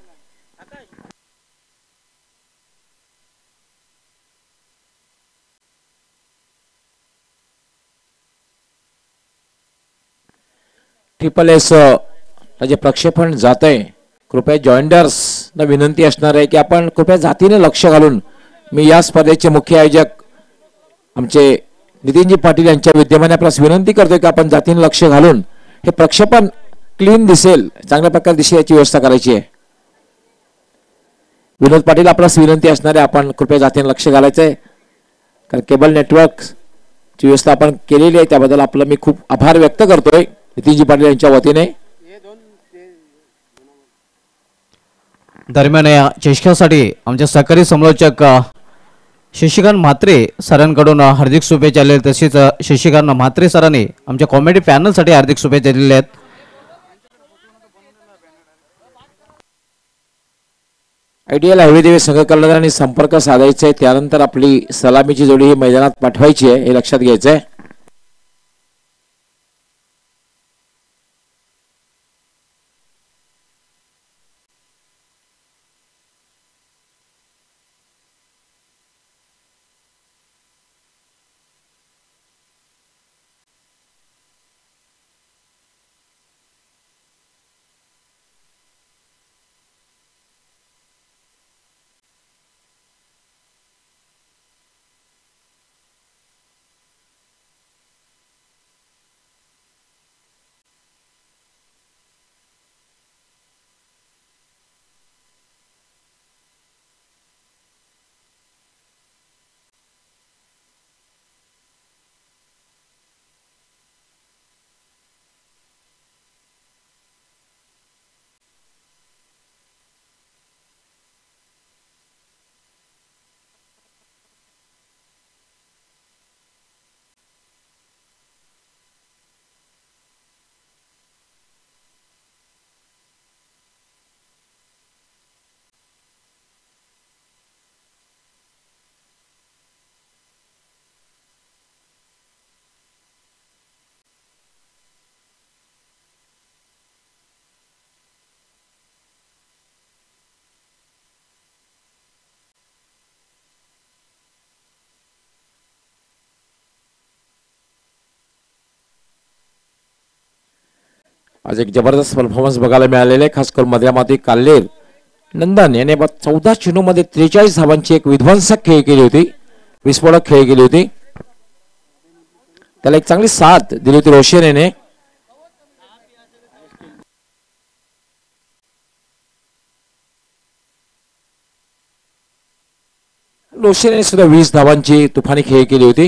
ट्रिपल एस जे प्रक्षेपण जात आहे कृपया जॉईंडर्स ना विनंती असणार आहे की आपण कृपया जातीने लक्ष घालून मी या स्पर्धेचे मुख्य आयोजक आमचे नितीनजी पाटील यांच्या विद्यमाने आपल्यास विनंती करतोय की आपण जातीने लक्ष घालून हे प्रक्षेपण क्लीन दिसेल चांगल्या प्रकारे दिसेल याची व्यवस्था करायची आहे. विनोद पाटील आपल्यास विनंती असणार आहे आपण कृपया जातीने लक्ष घालायचं आहे कारण केबल नेटवर्कची व्यवस्था आपण केलेली आहे त्याबद्दल आपलं मी खूप आभार व्यक्त करतोय नितीनजी पाटील यांच्या वतीने. दरम्यान या चषकासाठी आमच्या सहकारी समालोचक शशिकांत म्हात्रे सरांकडून हार्दिक शुभेच्छा आले, तसेच शशिकांत म्हात्रे सरांनी आमच्या कॉमेडी पॅनलसाठी हार्दिक शुभेच्छा दिलेल्या आहेत. आयडियल हवेदेवी संघ कर्णधारांनी संपर्क साधायचा आहे, त्यानंतर आपली सलामीची जोडी ही मैदानात पाठवायची आहे, हे लक्षात घ्यायचं आहे. आज एक जबरदस्त परफॉर्मन्स बघायला मिळालेले, खास करून मधल्यामध्ये काल्हेर नंदन याने चौदा चेंडू मध्ये त्रेचाळीस धावांची एक विध्वंसक खेळी केली होती, विस्फोटक खेळी केली होती. त्याला एक चांगली साथ दिली होती रोशन याने. रोशन याने सुद्धा वीस धावांची तुफानी खेळी केली होती.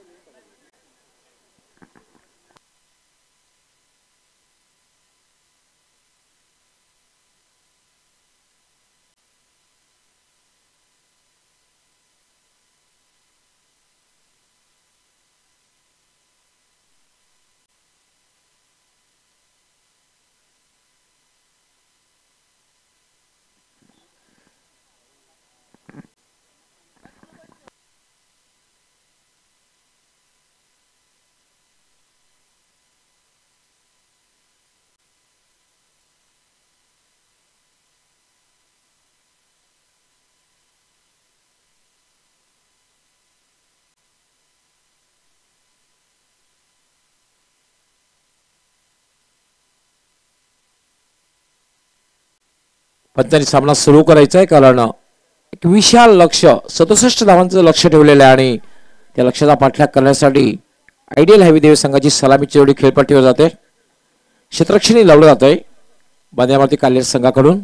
पंचांनी सामना सुरू करायचा आहे, कारण एक विशाल लक्ष सदुसष्ट धावांचं लक्ष ठेवलेलं आहे आणि त्या लक्ष्याचा पाठलाग करण्यासाठी आयडियल हवेदेवी संघाची सलामीची जोडी खेळपट्टीवर जाते. क्षेत्ररक्षणी लावलं जात आहे बांध्यावरती काल्हेर संघाकडून.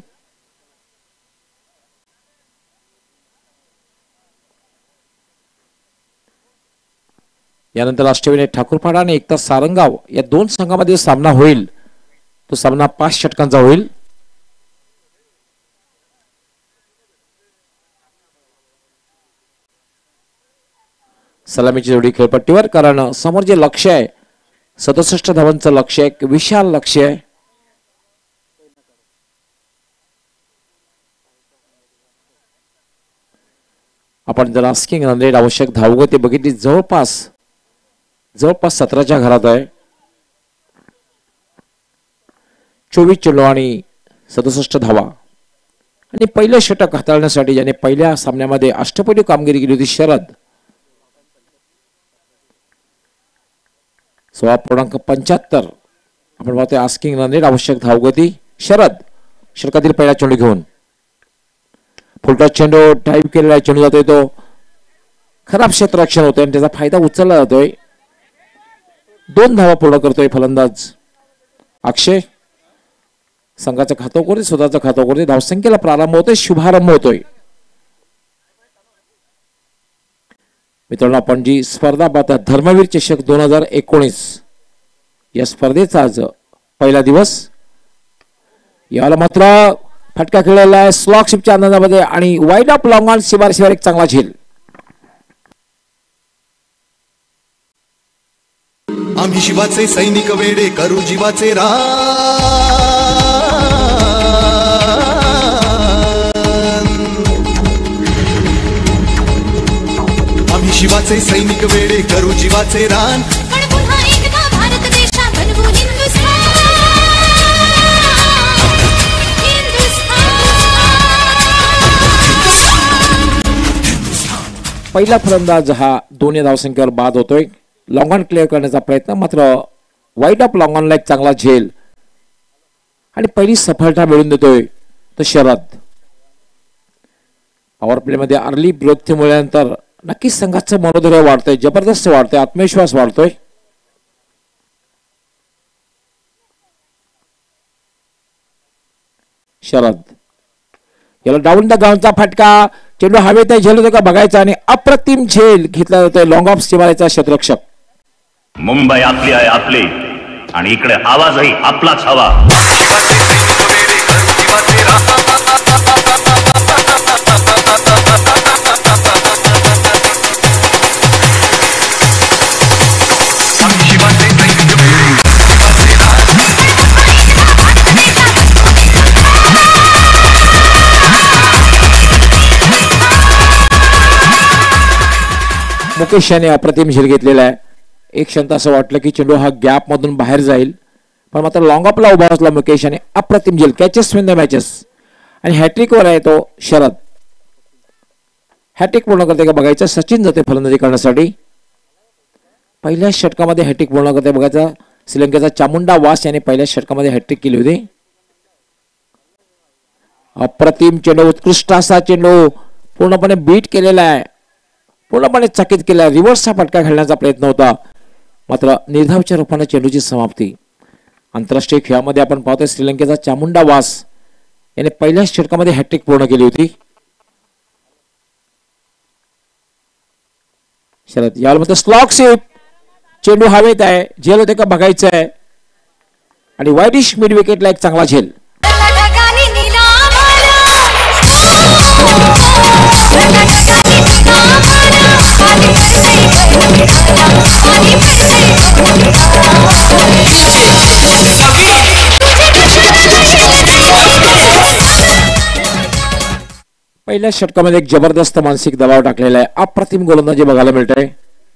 यानंतर राष्ट्रविनय ठाकूरपाडा आणि एकता सारंगाव या दोन संघामध्ये सामना होईल. तो सामना पाच षटकांचा होईल. सलामीची जोडी खेळपट्टीवर, कारण समोर जे लक्ष आहे सदुसष्ट धावांचं लक्ष आहे, एक विशाल लक्ष आहे. आपण जर आस्किंग रन रेट आवश्यक धावगती बघितली जवळपास जवळपास सतराच्या घरात आहे. चोवीस चेंडू आणि सदुसष्ट धावा आणि पहिलं षटक हाताळण्यासाठी ज्याने पहिल्या सामन्यामध्ये अष्टपैलू कामगिरी केली होती शरद, सोळा पूर्णांक पंच्याहत्तर आपण पाहतोय आस्किंग रन रेट आवश्यक धावगती. शरद षटकातील पहिला चेंडू घेऊन फुलटॉस चेंडू टाईप केलेला चेंडू जातोय, तो खराब क्षेत्ररक्षण होतोय आणि त्याचा फायदा उचलला जातोय. दोन धावा पूर्ण करतोय फलंदाज अक्षय. संघाचं खातं करतोय, स्वतःचं खातं करतोय. धावसंख्येला प्रारंभ होतोय, शुभारंभ होतोय. मित्रांनो, आपण जी स्पर्धा पाहतात धर्मवीर चषक दोन हजार एकोणीस या स्पर्धेचा आज पहिला दिवस. याला मात्र फटका खेळलेला आहे स्लॉक शिपच्या अंदाजामध्ये आणि वाईड ऑफ लॉंग ऑन शिवार एक चांगला झेल. आम्ही शिवाचे सैनिक वेडे करू जीवाचे रान. आम्ही शिवाचे सैनिक वेडे करू जीवाचे रान. पण पुन्हा एकदा भारत देशा बनवू हिंदुस्थान. पहिला फलंदाज हा दोन्ही धावसंख्येवर बाद होतोय. लॉंग ऑन क्लिअर करण्याचा प्रयत्न मात्र वाईड ऑफ लॉंग ऑनला एक चांगला झेल आणि पहिली सफलता मिळवून देतोय तो शरद. पॉवर प्ले मध्ये अर्ली ब्रेक मिळाल्यानंतर नक्कीच संघाचं मनोधैर्य वाढतंय, जबरदस्त वाढतंय, आत्मविश्वास वाढतोय. शरद याला डाऊन द ग्राउंडचा फटका, चेंडू हवेत झेल होतो का बघायचा आणि अप्रतिम झेल घेतला जातोय लॉंग ऑफ शिवाराचा क्षेत्ररक्षक. मुंबई आपली आहे आपली आणि इकडे आवाजही आपलाच हवा. मुकेश याने अप्रतिम झेल घेतलेला आहे. एक क्षण असं वाटलं की चेंडू हा गॅप मधून बाहेर जाईल, पण मात्र लॉंग ऑफला उभा असला मुकेश याने अप्रतिम झेल. कॅचेस विन द मॅचेस आणि हॅट्रिक वर आहे तो शरद. हॅट्रिक पूर्ण करते का बघायचं. सचिन जाते फलंदाजी करण्यासाठी. पहिल्या षटकामध्ये हॅट्रिक पूर्ण करते बघायचा. श्रीलंकेचा चामुंडा वास याने पहिल्या षटकामध्ये हॅट्रिक केली होती. अप्रतिम चेंडू, उत्कृष्ट असा चेंडू पूर्णपणे बीट केलेला आहे, पूर्णपणे चकित केला. रिव्हर्सचा फटका खेळण्याचा प्रयत्न होता मात्र निर्धावच्या रूपाने चेंडूची समाप्ती. आंतरराष्ट्रीय खेळामध्ये आपण पाहतोय श्रीलंकेचा चामुंडा वास याने पहिल्याच षटकामध्ये हॅट्रिक पूर्ण केली होती. शरद यावर मध्ये स्लॉक शिप, चेंडू हवेत आहे, झेल होते का बघायचं आहे आणि वाईडिश मिड विकेटला एक चांगला झेल. पहिल्या षटकामध्ये एक जबरदस्त मानसिक दबाव टाकलेला आहे. अप्रतिम गोलंदाजी बघायला मिळते.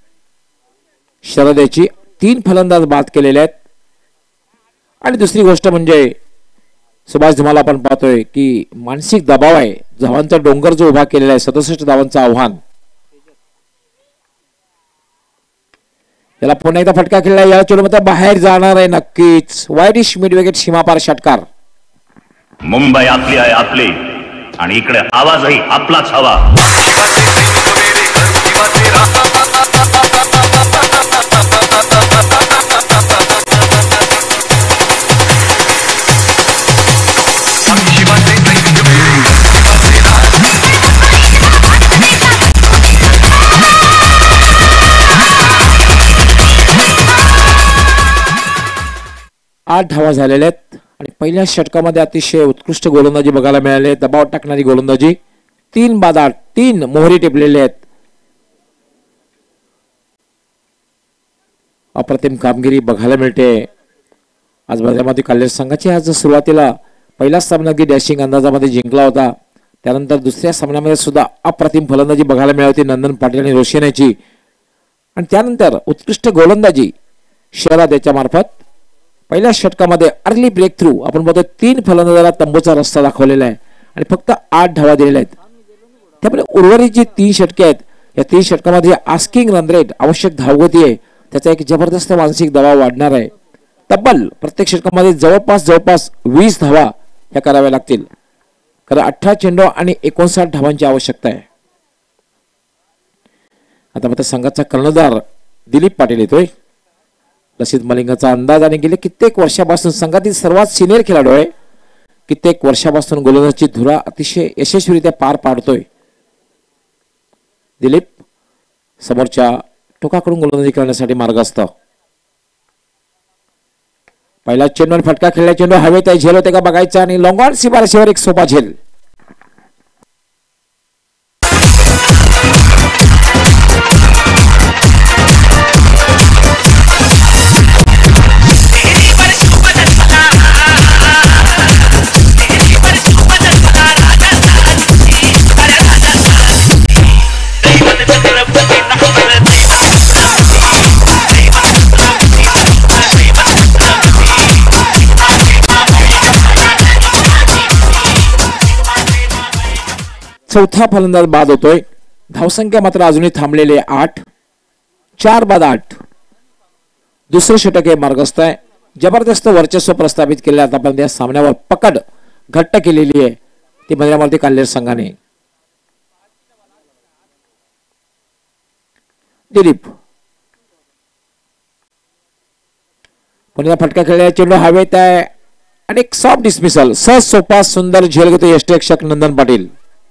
शरद याची तीन फलंदाज बाद केलेले आहेत आणि दुसरी गोष्ट म्हणजे सुभाष धुमाला आपण पाहतोय की मानसिक दबाव आहे. धावांचा डोंगर जो उभा केलेला आहे, सदुसष्ट धावांचं आव्हान. याला पुन्हा एकदा फटका खेळला. या चेंडूमध्ये बाहेर जाणार आहे नक्कीच. वाईडिश मिड विकेट सीमापार षटकार. मुंबई आपली आहे आपली आणि इकडे आवाजही आपलाच हवा. आठ धावा झालेल्या आहेत आणि पहिल्या षटकामध्ये अतिशय उत्कृष्ट गोलंदाजी बघायला मिळाली. दबाव टाकणारी गोलंदाजी. तीन बाद आठ, तीन मोहरी टिपलेले आहेत. अप्रतिम कामगिरी बघायला मिळते आज बदलामध्ये. कल्याण संघाची आज सुरुवातीला पहिला सामना की डॅशिंग अंदाजामध्ये जिंकला होता, त्यानंतर दुसऱ्या सामन्यामध्ये सुद्धा अप्रतिम फलंदाजी बघायला मिळाली नंदन पाटील आणि रोशन याची, आणि त्यानंतर उत्कृष्ट गोलंदाजी शरद याच्या मार्फत. पहिल्या षटकामध्ये अर्ली ब्रेक थ्रू आपण बघतो. तीन फलंदाजाला तंबूचा रस्ता दाखवलेला आहे आणि फक्त आठ धावा दिलेल्या आहेत. त्यामुळे उर्वरित जी तीन षटके आहेत या तीन षटकामध्ये आस्किंग रन रेट, आवश्यक धावगती आहे, त्याचा एक जबरदस्त मानसिक दबाव वाढणार आहे. तब्बल प्रत्येक षटकामध्ये जवळपास जवळपास वीस धावा ह्या कराव्या लागतील, कारण अठरा चेंडू आणि एकोणसाठ धावांची आवश्यकता आहे. आता मात्र संघाचा कर्णधार दिलीप पाटील येतोय. लसित मलिंगाचा अंदाज आणि गेले कित्येक वर्षापासून संघातील सर्वात सिनियर खेळाडू आहे. कित्येक वर्षापासून गोलंदाजीची धुरा अतिशय यशस्वीरित्या पार पाडतोय दिलीप. समोरच्या टोकाकडून गोलंदाजी करण्यासाठी मार्गस्थ. पहिला चेंडूवर फटका खेळला, चेंडू हवेत आहे, झेल होते का बघायचा आणि लॉंग ऑन सीमारेषेवर एक सोपा झेल. चौथा फलंदाज बाद होतोय. धावसंख्या मात्र अजूनही थांबलेली आहे आठ. चार बाद आठ. दुसरं षटक हे मार्गस्थ आहे. जबरदस्त वर्चस्व प्रस्थापित केले. आतापर्यंत या सामन्यावर पकड घट्ट केलेली आहे ती मधल्यावरती काल्हेर संघाने. दिलीप पुन्हा फटका खेळला, चेंडू हवेत आहे आणि एक सॉफ्ट डिस्मिसल. सहज सोपा सुंदर झेल घेतो यष्टीरक्षक नंदन पाटील.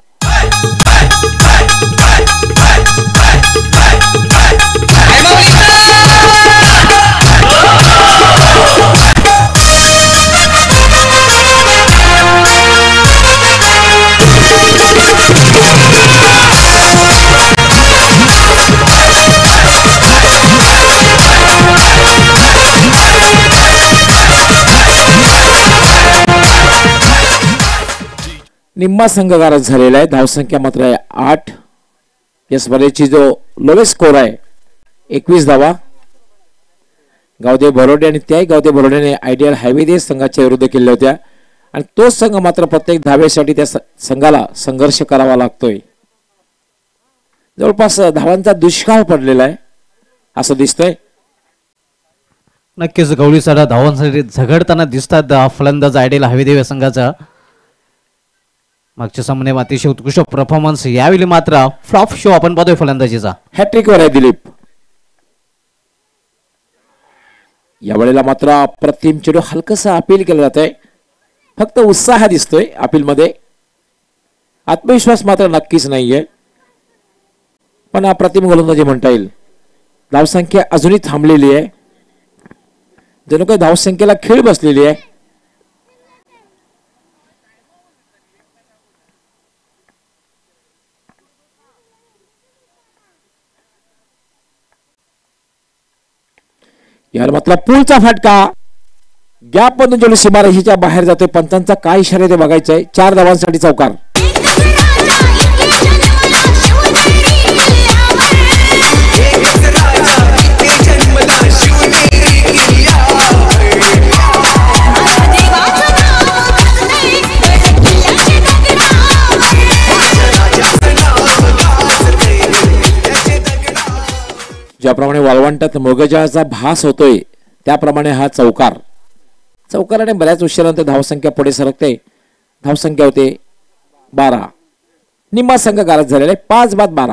निम्मा संघ गारद झालेला आहे. धावसंख्या मात्र आहे आठ. या स्पर्धेची जो लोवेस्ट स्कोर आहे एकवीस धावा. गावदेव भरोडे आणि त्याही गावदेव भरोडेने आयडियल हायवे संघाच्या विरुद्ध केल्या होत्या आणि तो संघ मात्र प्रत्येक धावेसाठी त्या संघाला संघर्ष करावा लागतोय. जवळपास धावांचा दुष्काळ पडलेला आहे असं दिसतंय. नक्कीच गवळी साडा धावांसाठी झगडताना दिसतात फलंदाज आयडियल हवेदेव संघाचा. मागच्या सामन्यात अतिशय उत्कृष्ट परफॉर्मन्स, यावेळी मात्र फ्लॉप शो आपण पाहतोय फलंदाजीचा. हॅट्रिक वर आहे दिलीप. यावेळेला मात्र अप्रतिम चेंडू हलकसा अपील केलं जात आहे. फक्त उत्साह दिसतोय अपील मध्ये, आत्मविश्वास मात्र नक्कीच नाहीये. पण अप्रतिम गोलंदाजी म्हणता येईल. धावसंख्या अजूनही थांबलेली आहे. जणू काही धावसंख्येला खीळ बसलेली आहे. यार मतलब पूलचा फटका गॅप मधून चेंडू सीमारेषेच्या बाहेर जातोय. पंचांचा काय इशारा ते बघायचंय. चार धावांसाठी चौकार. ज्याप्रमाणे वाळवंटात मृगजळाचा भास होतोय त्याप्रमाणे हा चौकार. चौकाराने बऱ्याच उशिरानंतर धावसंख्या पुढे सरकते. धावसंख्या होते बारा. निम्मा संघ गारद झालेला आहे. पाच बाद बारा.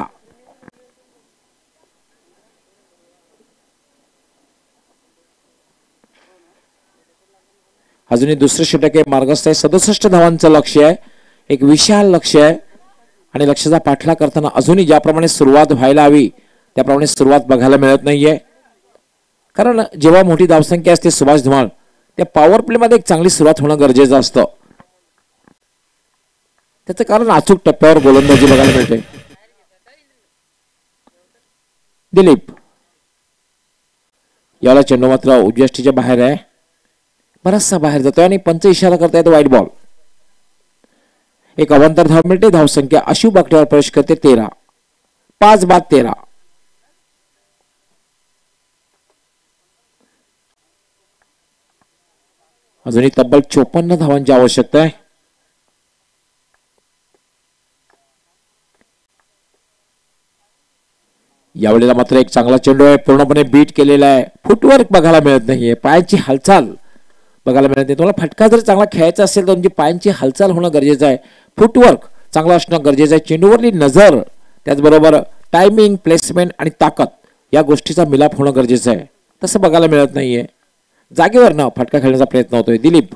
अजूनही दुसरं षटक आहे मार्गस्थ आहे. सदुसष्ट धावांचं लक्ष्य आहे. एक विशाल लक्ष्य आहे आणि लक्ष्याचा पाठलाग करताना अजूनही ज्याप्रमाणे सुरुवात व्हायला हवी त्याप्रमाणे सुरुवात बघायला मिळत नाहीये. कारण जेव्हा मोठी धावसंख्या असते सुभाष धुमाळ, त्या पॉवर प्ले मध्ये एक चांगली सुरुवात होणं गरजेचं असतं. त्याचं कारण अचूक टप्प्यावर गोलंदाजी बघायला मिळते. दिलीप याला चेंडू मात्र उजव्या बाहेर आहे. बराचसा बाहेर जातोय आणि पंच इशारा करतायत वाईट बॉल. एक अवांतर धाव मिळते. धावसंख्या अशुभ बाकड्यावर प्रवेश करते तेरा. पाच बाद तेरा. अजूनही तब्बल चोपन्न धावांची आवश्यकता आहे. यावेळेला मात्र एक चांगला चेंडू आहे. पूर्णपणे बीट केलेला आहे. फुटवर्क बघायला मिळत नाहीये. पायाची हालचाल बघायला मिळत नाही. तुम्हाला फटका जर चांगला खेळायचा असेल तर तुमची पायांची हालचाल होणं गरजेचं आहे. फुटवर्क चांगला असणं गरजेचं आहे. चेंडूवरली नजर, त्याचबरोबर टायमिंग, प्लेसमेंट आणि ताकद या गोष्टीचा मिलाप होणं गरजेचं आहे. तसं बघायला मिळत नाहीये. जागेवर न फटका खेळण्याचा प्रयत्न होतोय. दिलीप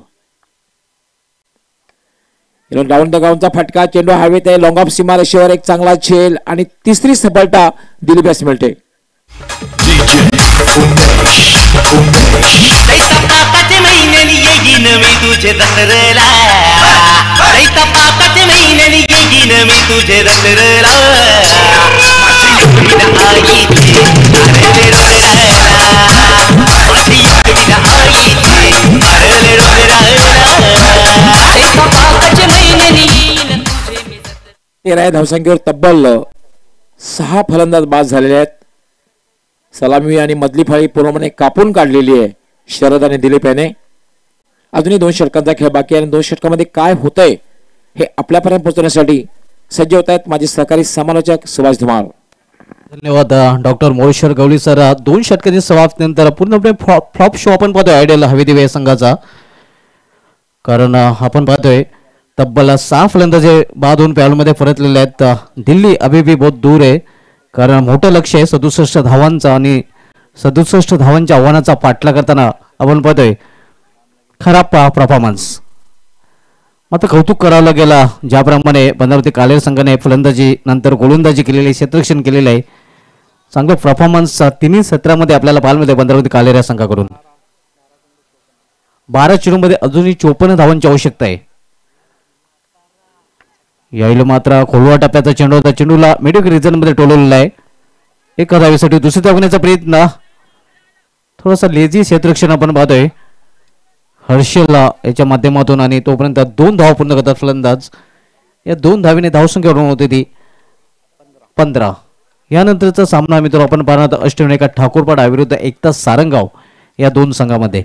डाऊन द ग्राउंडचा फटका. चेंडू हवेत आहे. लॉंग ऑफ सीमारेषेवर एक चांगला झेल आणि तिसरी सफलता दिलीप यास मिळते. दैता पाकाचे महिन्यानी येईन मी तुझे दसरला दैता पाकाचे महिन्यानी येईन मी तुझे दसरला माझी एकवीला आई ती मारले रोगराला माझी एकवीला आई ती मारले रोगराला दैता पाकाचे महिन्यानी येईन तुझे मी तेरा या धावसंख्येवर तब्बल सहा फलंदाज बाद झालेले आहेत. सलामी आणि मधली फळी पूर्णपणे कापून काढलेली आहे शरद आणि दिलीप याने. अजूनही दोन षटकांचा खेळ बाकी आहे आणि दोन षटकामध्ये काय होतंय हे आपल्यापर्यंत पोहोचण्यासाठी सज्ज होत आहेत माझे सहकारी समालोचक सुभाष धुमाळ. धन्यवाद डॉक्टर मोरेश्वर गवळी सर. दोन षटकांची समाप्तीनंतर पूर्णपणे फ्लॉप शो आपण पाहतोय आयडियल हवी दिवे संघाचा. कारण आपण पाहतोय तब्बल सहा फलंदाजे बाद होऊन पॅलमध्ये परतलेले आहेत. दिल्ली अभी भी बहुत दूर आहे कारण मोठं लक्ष आहे सदुसष्ट धावांचा आणि सदुसष्ट धावांच्या आव्हानाचा पाठला करताना आपण पाहतोय खराब परफॉर्मन्स. मात्र कौतुक करावं लागेल ज्याप्रमाणे भद्रावती कालेर संघाने फलंदाजी नंतर गोलंदाजी केलेली क्षेत्ररक्षण केलेलं आहे. चांगलं परफॉर्मन्स तिन्ही सत्रामध्ये आपल्याला पाहायला मिळते भद्रावती कालेर या संघाकडून. बारा चेंडूमध्ये अजूनही चोपन्न धावांची आवश्यकता आहे. यावेळी मात्र खोलवा टप्प्याचा चेंडू होता. चेंडूला मिडिक रिजन मध्ये टोलवलेला आहे. एका धावेसाठी दुसरी धावण्याचा प्रयत्न. थोडासा लेझी क्षेत्ररक्षण आपण पाहतोय हर्षलला याच्या माध्यमातून आणि तोपर्यंत दोन धावा पूर्ण करतात फलंदाज. या दोन धावीने धावसंख्या वाढवून होती ती पंधरा. यानंतरचा सामना मित्र आपण पाहणार अष्टविनायक एका ठाकूरपाडा विरुद्ध एकता सारंगाव या दोन संघामध्ये.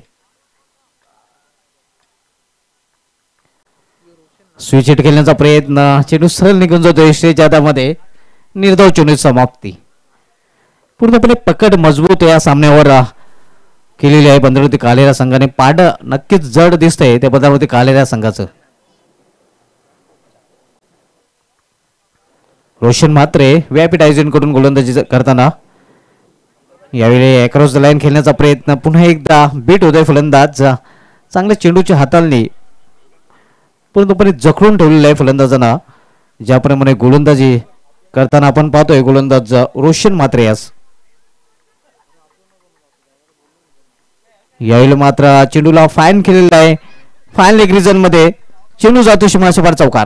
स्विच हिट खेळण्याचा प्रयत्न. चेंडू सरळ निघून जातोय श्रेच्या हातामध्ये. निर्धाव चेंडू समाप्ती. पूर्णपणे पकड मजबूत या सामन्यावर केलेली आहे भद्रावती कालेर संघाने. पाड नक्कीच जड दिसतंय त्या भद्रावती कालेर संघाचं. रोशन म्हात्रे व्यापीट आयोजन करून गोलंदाजी करताना यावेळी अक्रॉस द लाईन खेळण्याचा प्रयत्न. पुन्हा एकदा बीट होतोय फलंदाज. चांगल्या चेंडूच्या हाताळणी पूर्णपणे जखडून ठेवलेलं आहे फलंदाजांना. ज्याप्रमाणे गोलंदाजी करताना आपण पाहतोय गोलंदाज रोशन म्हात्रे यास. यावेळी मात्र चेंडूला फाईन केलेला आहे. फाईन लेग रिजन मध्ये चेंडू जातो सीमाशेपार चौकार.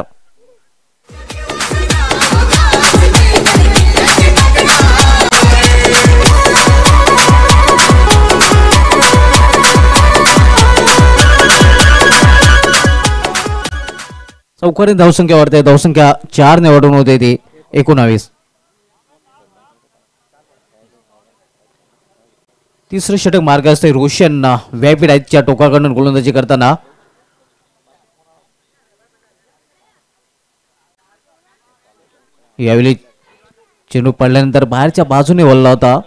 चौकारी धावसंख्या वाढते. धावसंख्या चार ने वाढून होते ती एकोणावीस. तिसरं षटक मार्ग असते रोशन व्यापीट आयच्या टोकाकडून गोलंदाजी करताना. यावेळी चेंडू पडल्यानंतर बाहेरच्या बाजूने वळला होता.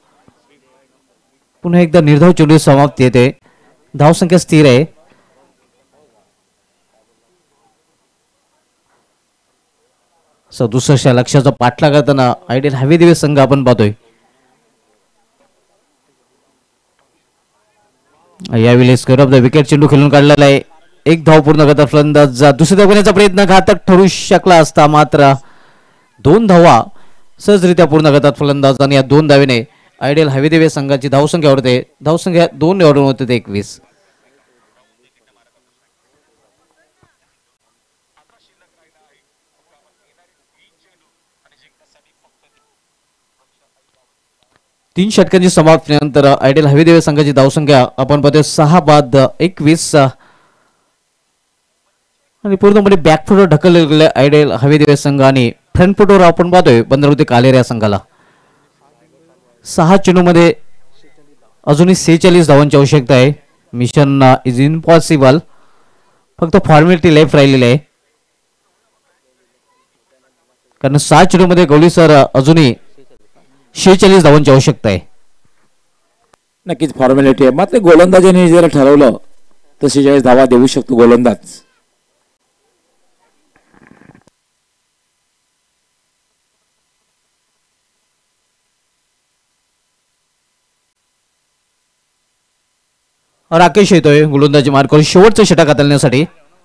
पुन्हा एकदा निर्धाव चेंडू समाप्ती येते. धावसंख्या स्थिर आहे. सदुसष्ट लक्षाचा पाठला करताना आयडियल हवी दिवे संघ आपण पाहतोय. यावेळी स्क्वेअर ऑफ द विकेट चेंडू खेळून काढलेला आहे. एक धाव पूर्ण करतात फलंदाज. दुसरी धाव घेण्याचा प्रयत्न घातक ठरू शकला असता मात्र दोन धावा सहजरित्या पूर्ण करतात फलंदाज आणि या दोन धावेने आयडियल हवी देवे संघाची धावसंख्या वाढते. धावसंख्या दोन निवडून होते ते एकवीस. तीन षटकांची समाप्तीनंतर आयडियल हवी देवे संघाची धावसंख्या आपण पाहतोय सहा बाद एकवीस आणि पूर्णपणे बॅकफुटवर ढकलले गेले आयडियल हवी देवे संघ आणि फ्रंटफुटवर आपण पाहतोय भद्रावती कालेर या संघाला. सहा चेंडू मध्ये अजूनही सेहेचाळीस धावांची आवश्यकता आहे. Mission is impossible. फक्त फॉर्मॅलिटी लेफ्ट राहिलेली आहे कारण सहा चेंडू मध्ये गवळी सर अजूनही शेहेचाळीस धावांची आवश्यकता आहे. नक्कीच फॉर्मॅलिटी आहे. मात्र गोलंदाजाने जर ठरवलं तर शेहेचाळीस धावा देऊ शकतो गोलंदाज. राकेश येतोय गोलंदाजी मार्कवर शेवटचं षटक हाताळण्यासाठी.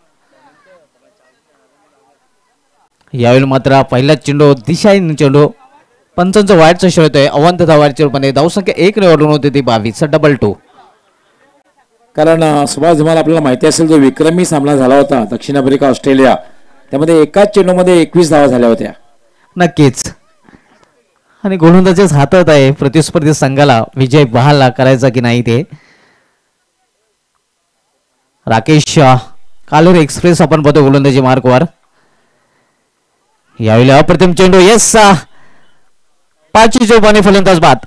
यावेळी मात्र पहिला चेंडू दिशाहीन चेंडू पंचांचं वाईटचं षट आहे. अवांत धावाच्या रूपाने धावसंख्या एक निवडून होते ती बावीस. Double two. कारण अं, सुभाष धुमाल आपल्याला माहिती असेल जो विक्रमी सामना झाला होता दक्षिण आफ्रिका ऑस्ट्रेलिया, त्यामध्ये एकाच चेंडूमध्ये एकवीस धावा झाल्या होत्या. नक्कीच. आणि गोलंदाजीच हातात आहे प्रतिस्पर्धी संघाला विजय बहाल करायचा की नाही ते. राकेश कालेर एक्सप्रेस आपण बघतो गोलंदाजी मार्कवर. यावेळी अप्रतिम चेंडू. येस, पाचवी चौपाने फलंदाज बाद.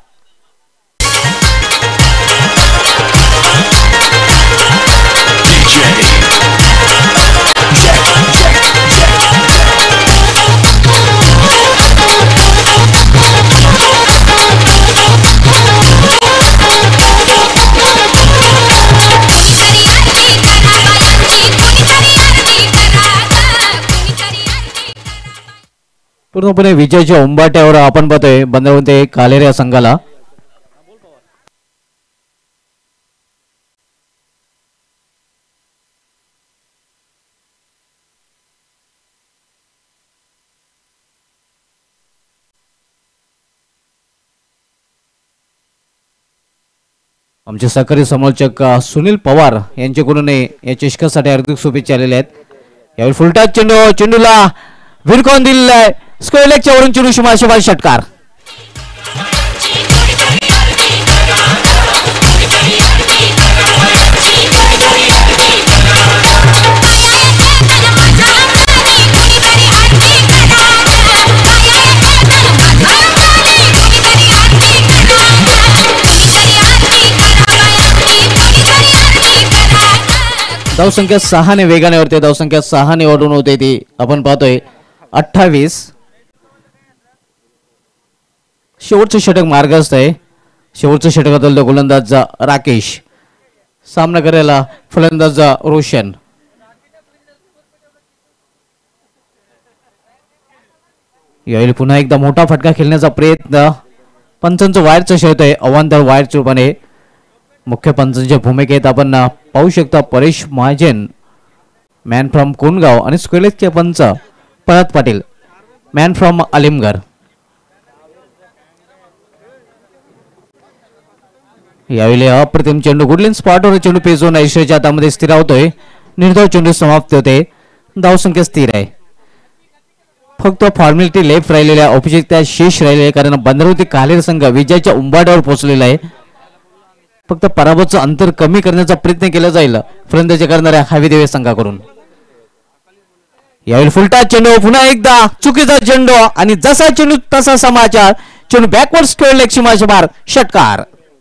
पूर्णपणे विजयाच्या उंबाट्यावर आपण पाहतोय बंदवते कालेर या संघाला. आमचे सहकारी समालोचक सुनील पवार यांच्याकडून या चषकासाठी हार्दिक शुभेच्छा आलेल्या आहेत. यावेळी फुलटाच चेंडू, चेंडूला विरकॉन दिलेला आहे. स्क्वेअर लेगच्या वरून चेंडू शिमाशेबाद षटकार. धावसंख्या सहाने वेगाने वरते. धावसंख्या सहाने ओढून होते ती आपण पाहतोय अठ्ठावीस. शेवटचं षटक मार्गस्थ आहे. शेवटचं षटकातील गोलंदाज राकेश, सामना करायला फलंदाज रोशन. यावेळी पुन्हा एकदा मोठा फटका खेळण्याचा प्रयत्न. पंचांचं वायरचं शेवट आहे अवांतर वायर चुपाने. मुख्य पंचांच्या भूमिकेत आपण पाहू शकता परेश महाजन, मॅन फ्रॉम कोणगाव, आणि स्क्वेलेजचे पंच परत पाटील, मॅन फ्रॉम अलिमगर. यावेळी अप्रतिम चेंडू गुडलिन स्पॉटवर चेंडू पेजून ऐश्वर्याच्या हातामध्ये स्थिरावतोय. निर्धाव चेंडू समाप्त होते. धावसंख्या स्थिर आहे. फक्त फॉर्मॅलिटी लेफ्ट राहिलेल्या औपचारिकता शेष राहिलेल्या कारण बंदरवती कालेर संघ विजयाच्या उंबाड्यावर पोहोचलेला आहे. फक्त पराभवाचं अंतर कमी करण्याचा प्रयत्न केला जाईल फलंदाजी करणाऱ्या हवीदेवी संघाकडून. यावेळी फुलटा चेंडू, पुन्हा एकदा चुकीचा चेंडू, आणि जसा चेंडू तसा समाचार. चेंडू बॅकवर्ड स्क्वेअर लेग सीमाशे बार षटकार.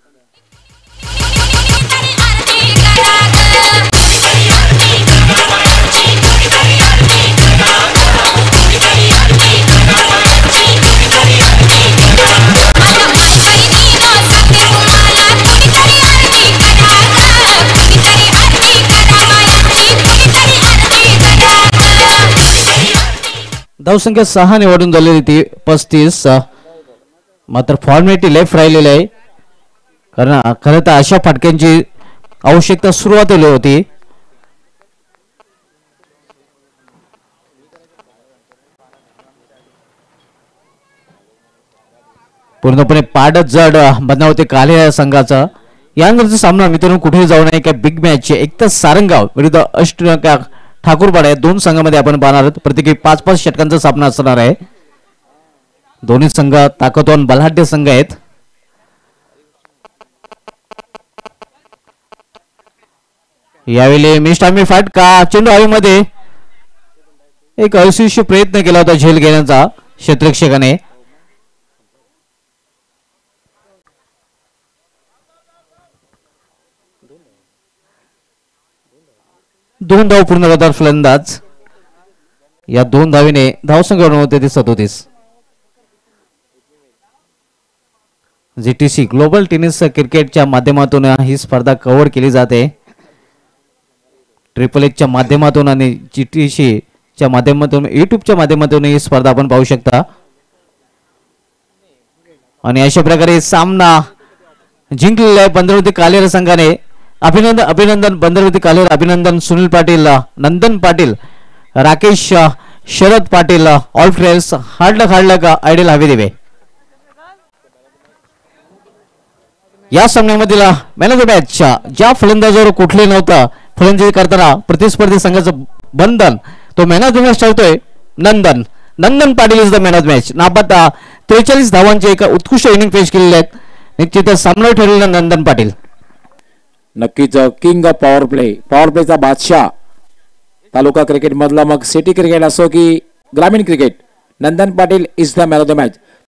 धावसंख्या सहा निवडून झालेली ती पस्तीस. मात्र फॉर्मॅलिटी लेफ्ट राहिलेली आहे कारण खरं तर अशा फटक्यांची आवश्यकता सुरुवातीला होती. पूर्णपणे पाडत जड बनावते कालेर संघाचा. यानंतरचा सामना मित्रांनो कुठेही जाऊ नये. काय बिग मॅच एक तर सारंगाव विरुद्ध अष्ट ठाकूरपाडा या दोन संघामध्ये आपण पाहणार आहोत. प्रत्येकी पाच पाच षटकांचा सामना असणार आहे. दोन्ही संघ ताकदवान बलाढ्य संघ आहेत. यावेळी मिस्टामी फाटका चेंडू हवेमध्ये. एक अयशस्वी प्रयत्न केला होता झेल घेण्याचा क्षेत्ररक्षकाने. दोन धाव पूर्ण करतात फलंदाज. या दोन धावीने धावसंख्या होते ती सदोतीस. जीटीसी ग्लोबल टेनिस क्रिकेटच्या माध्यमातून ही स्पर्धा कव्हर केली जाते. ट्रिपल एचच्या माध्यमातून आणि जीटीसी च्या माध्यमातून युट्यूबच्या माध्यमातून ही स्पर्धा आपण पाहू शकता. आणि अशा प्रकारे सामना जिंकलेला आहे बंदरवती कालेर संघाने. अभिनंदन अभिनंदन बंदरवती कालेर. अभिनंदन Sunil Patil, Nandan Patil, Rakesh, Sharad Patil, all trails, hard luck hard luck, ideal हवी देवे. या सामन्यामधील मॅन ऑफ द मॅच ज्या फलंदाजावर कुठले नव्हता फलंदाजी करताना प्रतिस्पर्धी संघाचं बंधन तो मॅन ऑफ द मॅच ठरतोय Nandan Nandan Patil is the man of the match. नाबाद त्रेचाळीस धावांचे एक उत्कृष्ट इनिंग पेश केलेले आहेत. निश्चितच सामना ठरलेला नंदन पाटील. नक्कीच king of power play power प्लेचा बादशाह तालुका क्रिकेट मधला मग सिटी क्रिकेट असो की ग्रामीण cricket Nandan Patil is the man of the match.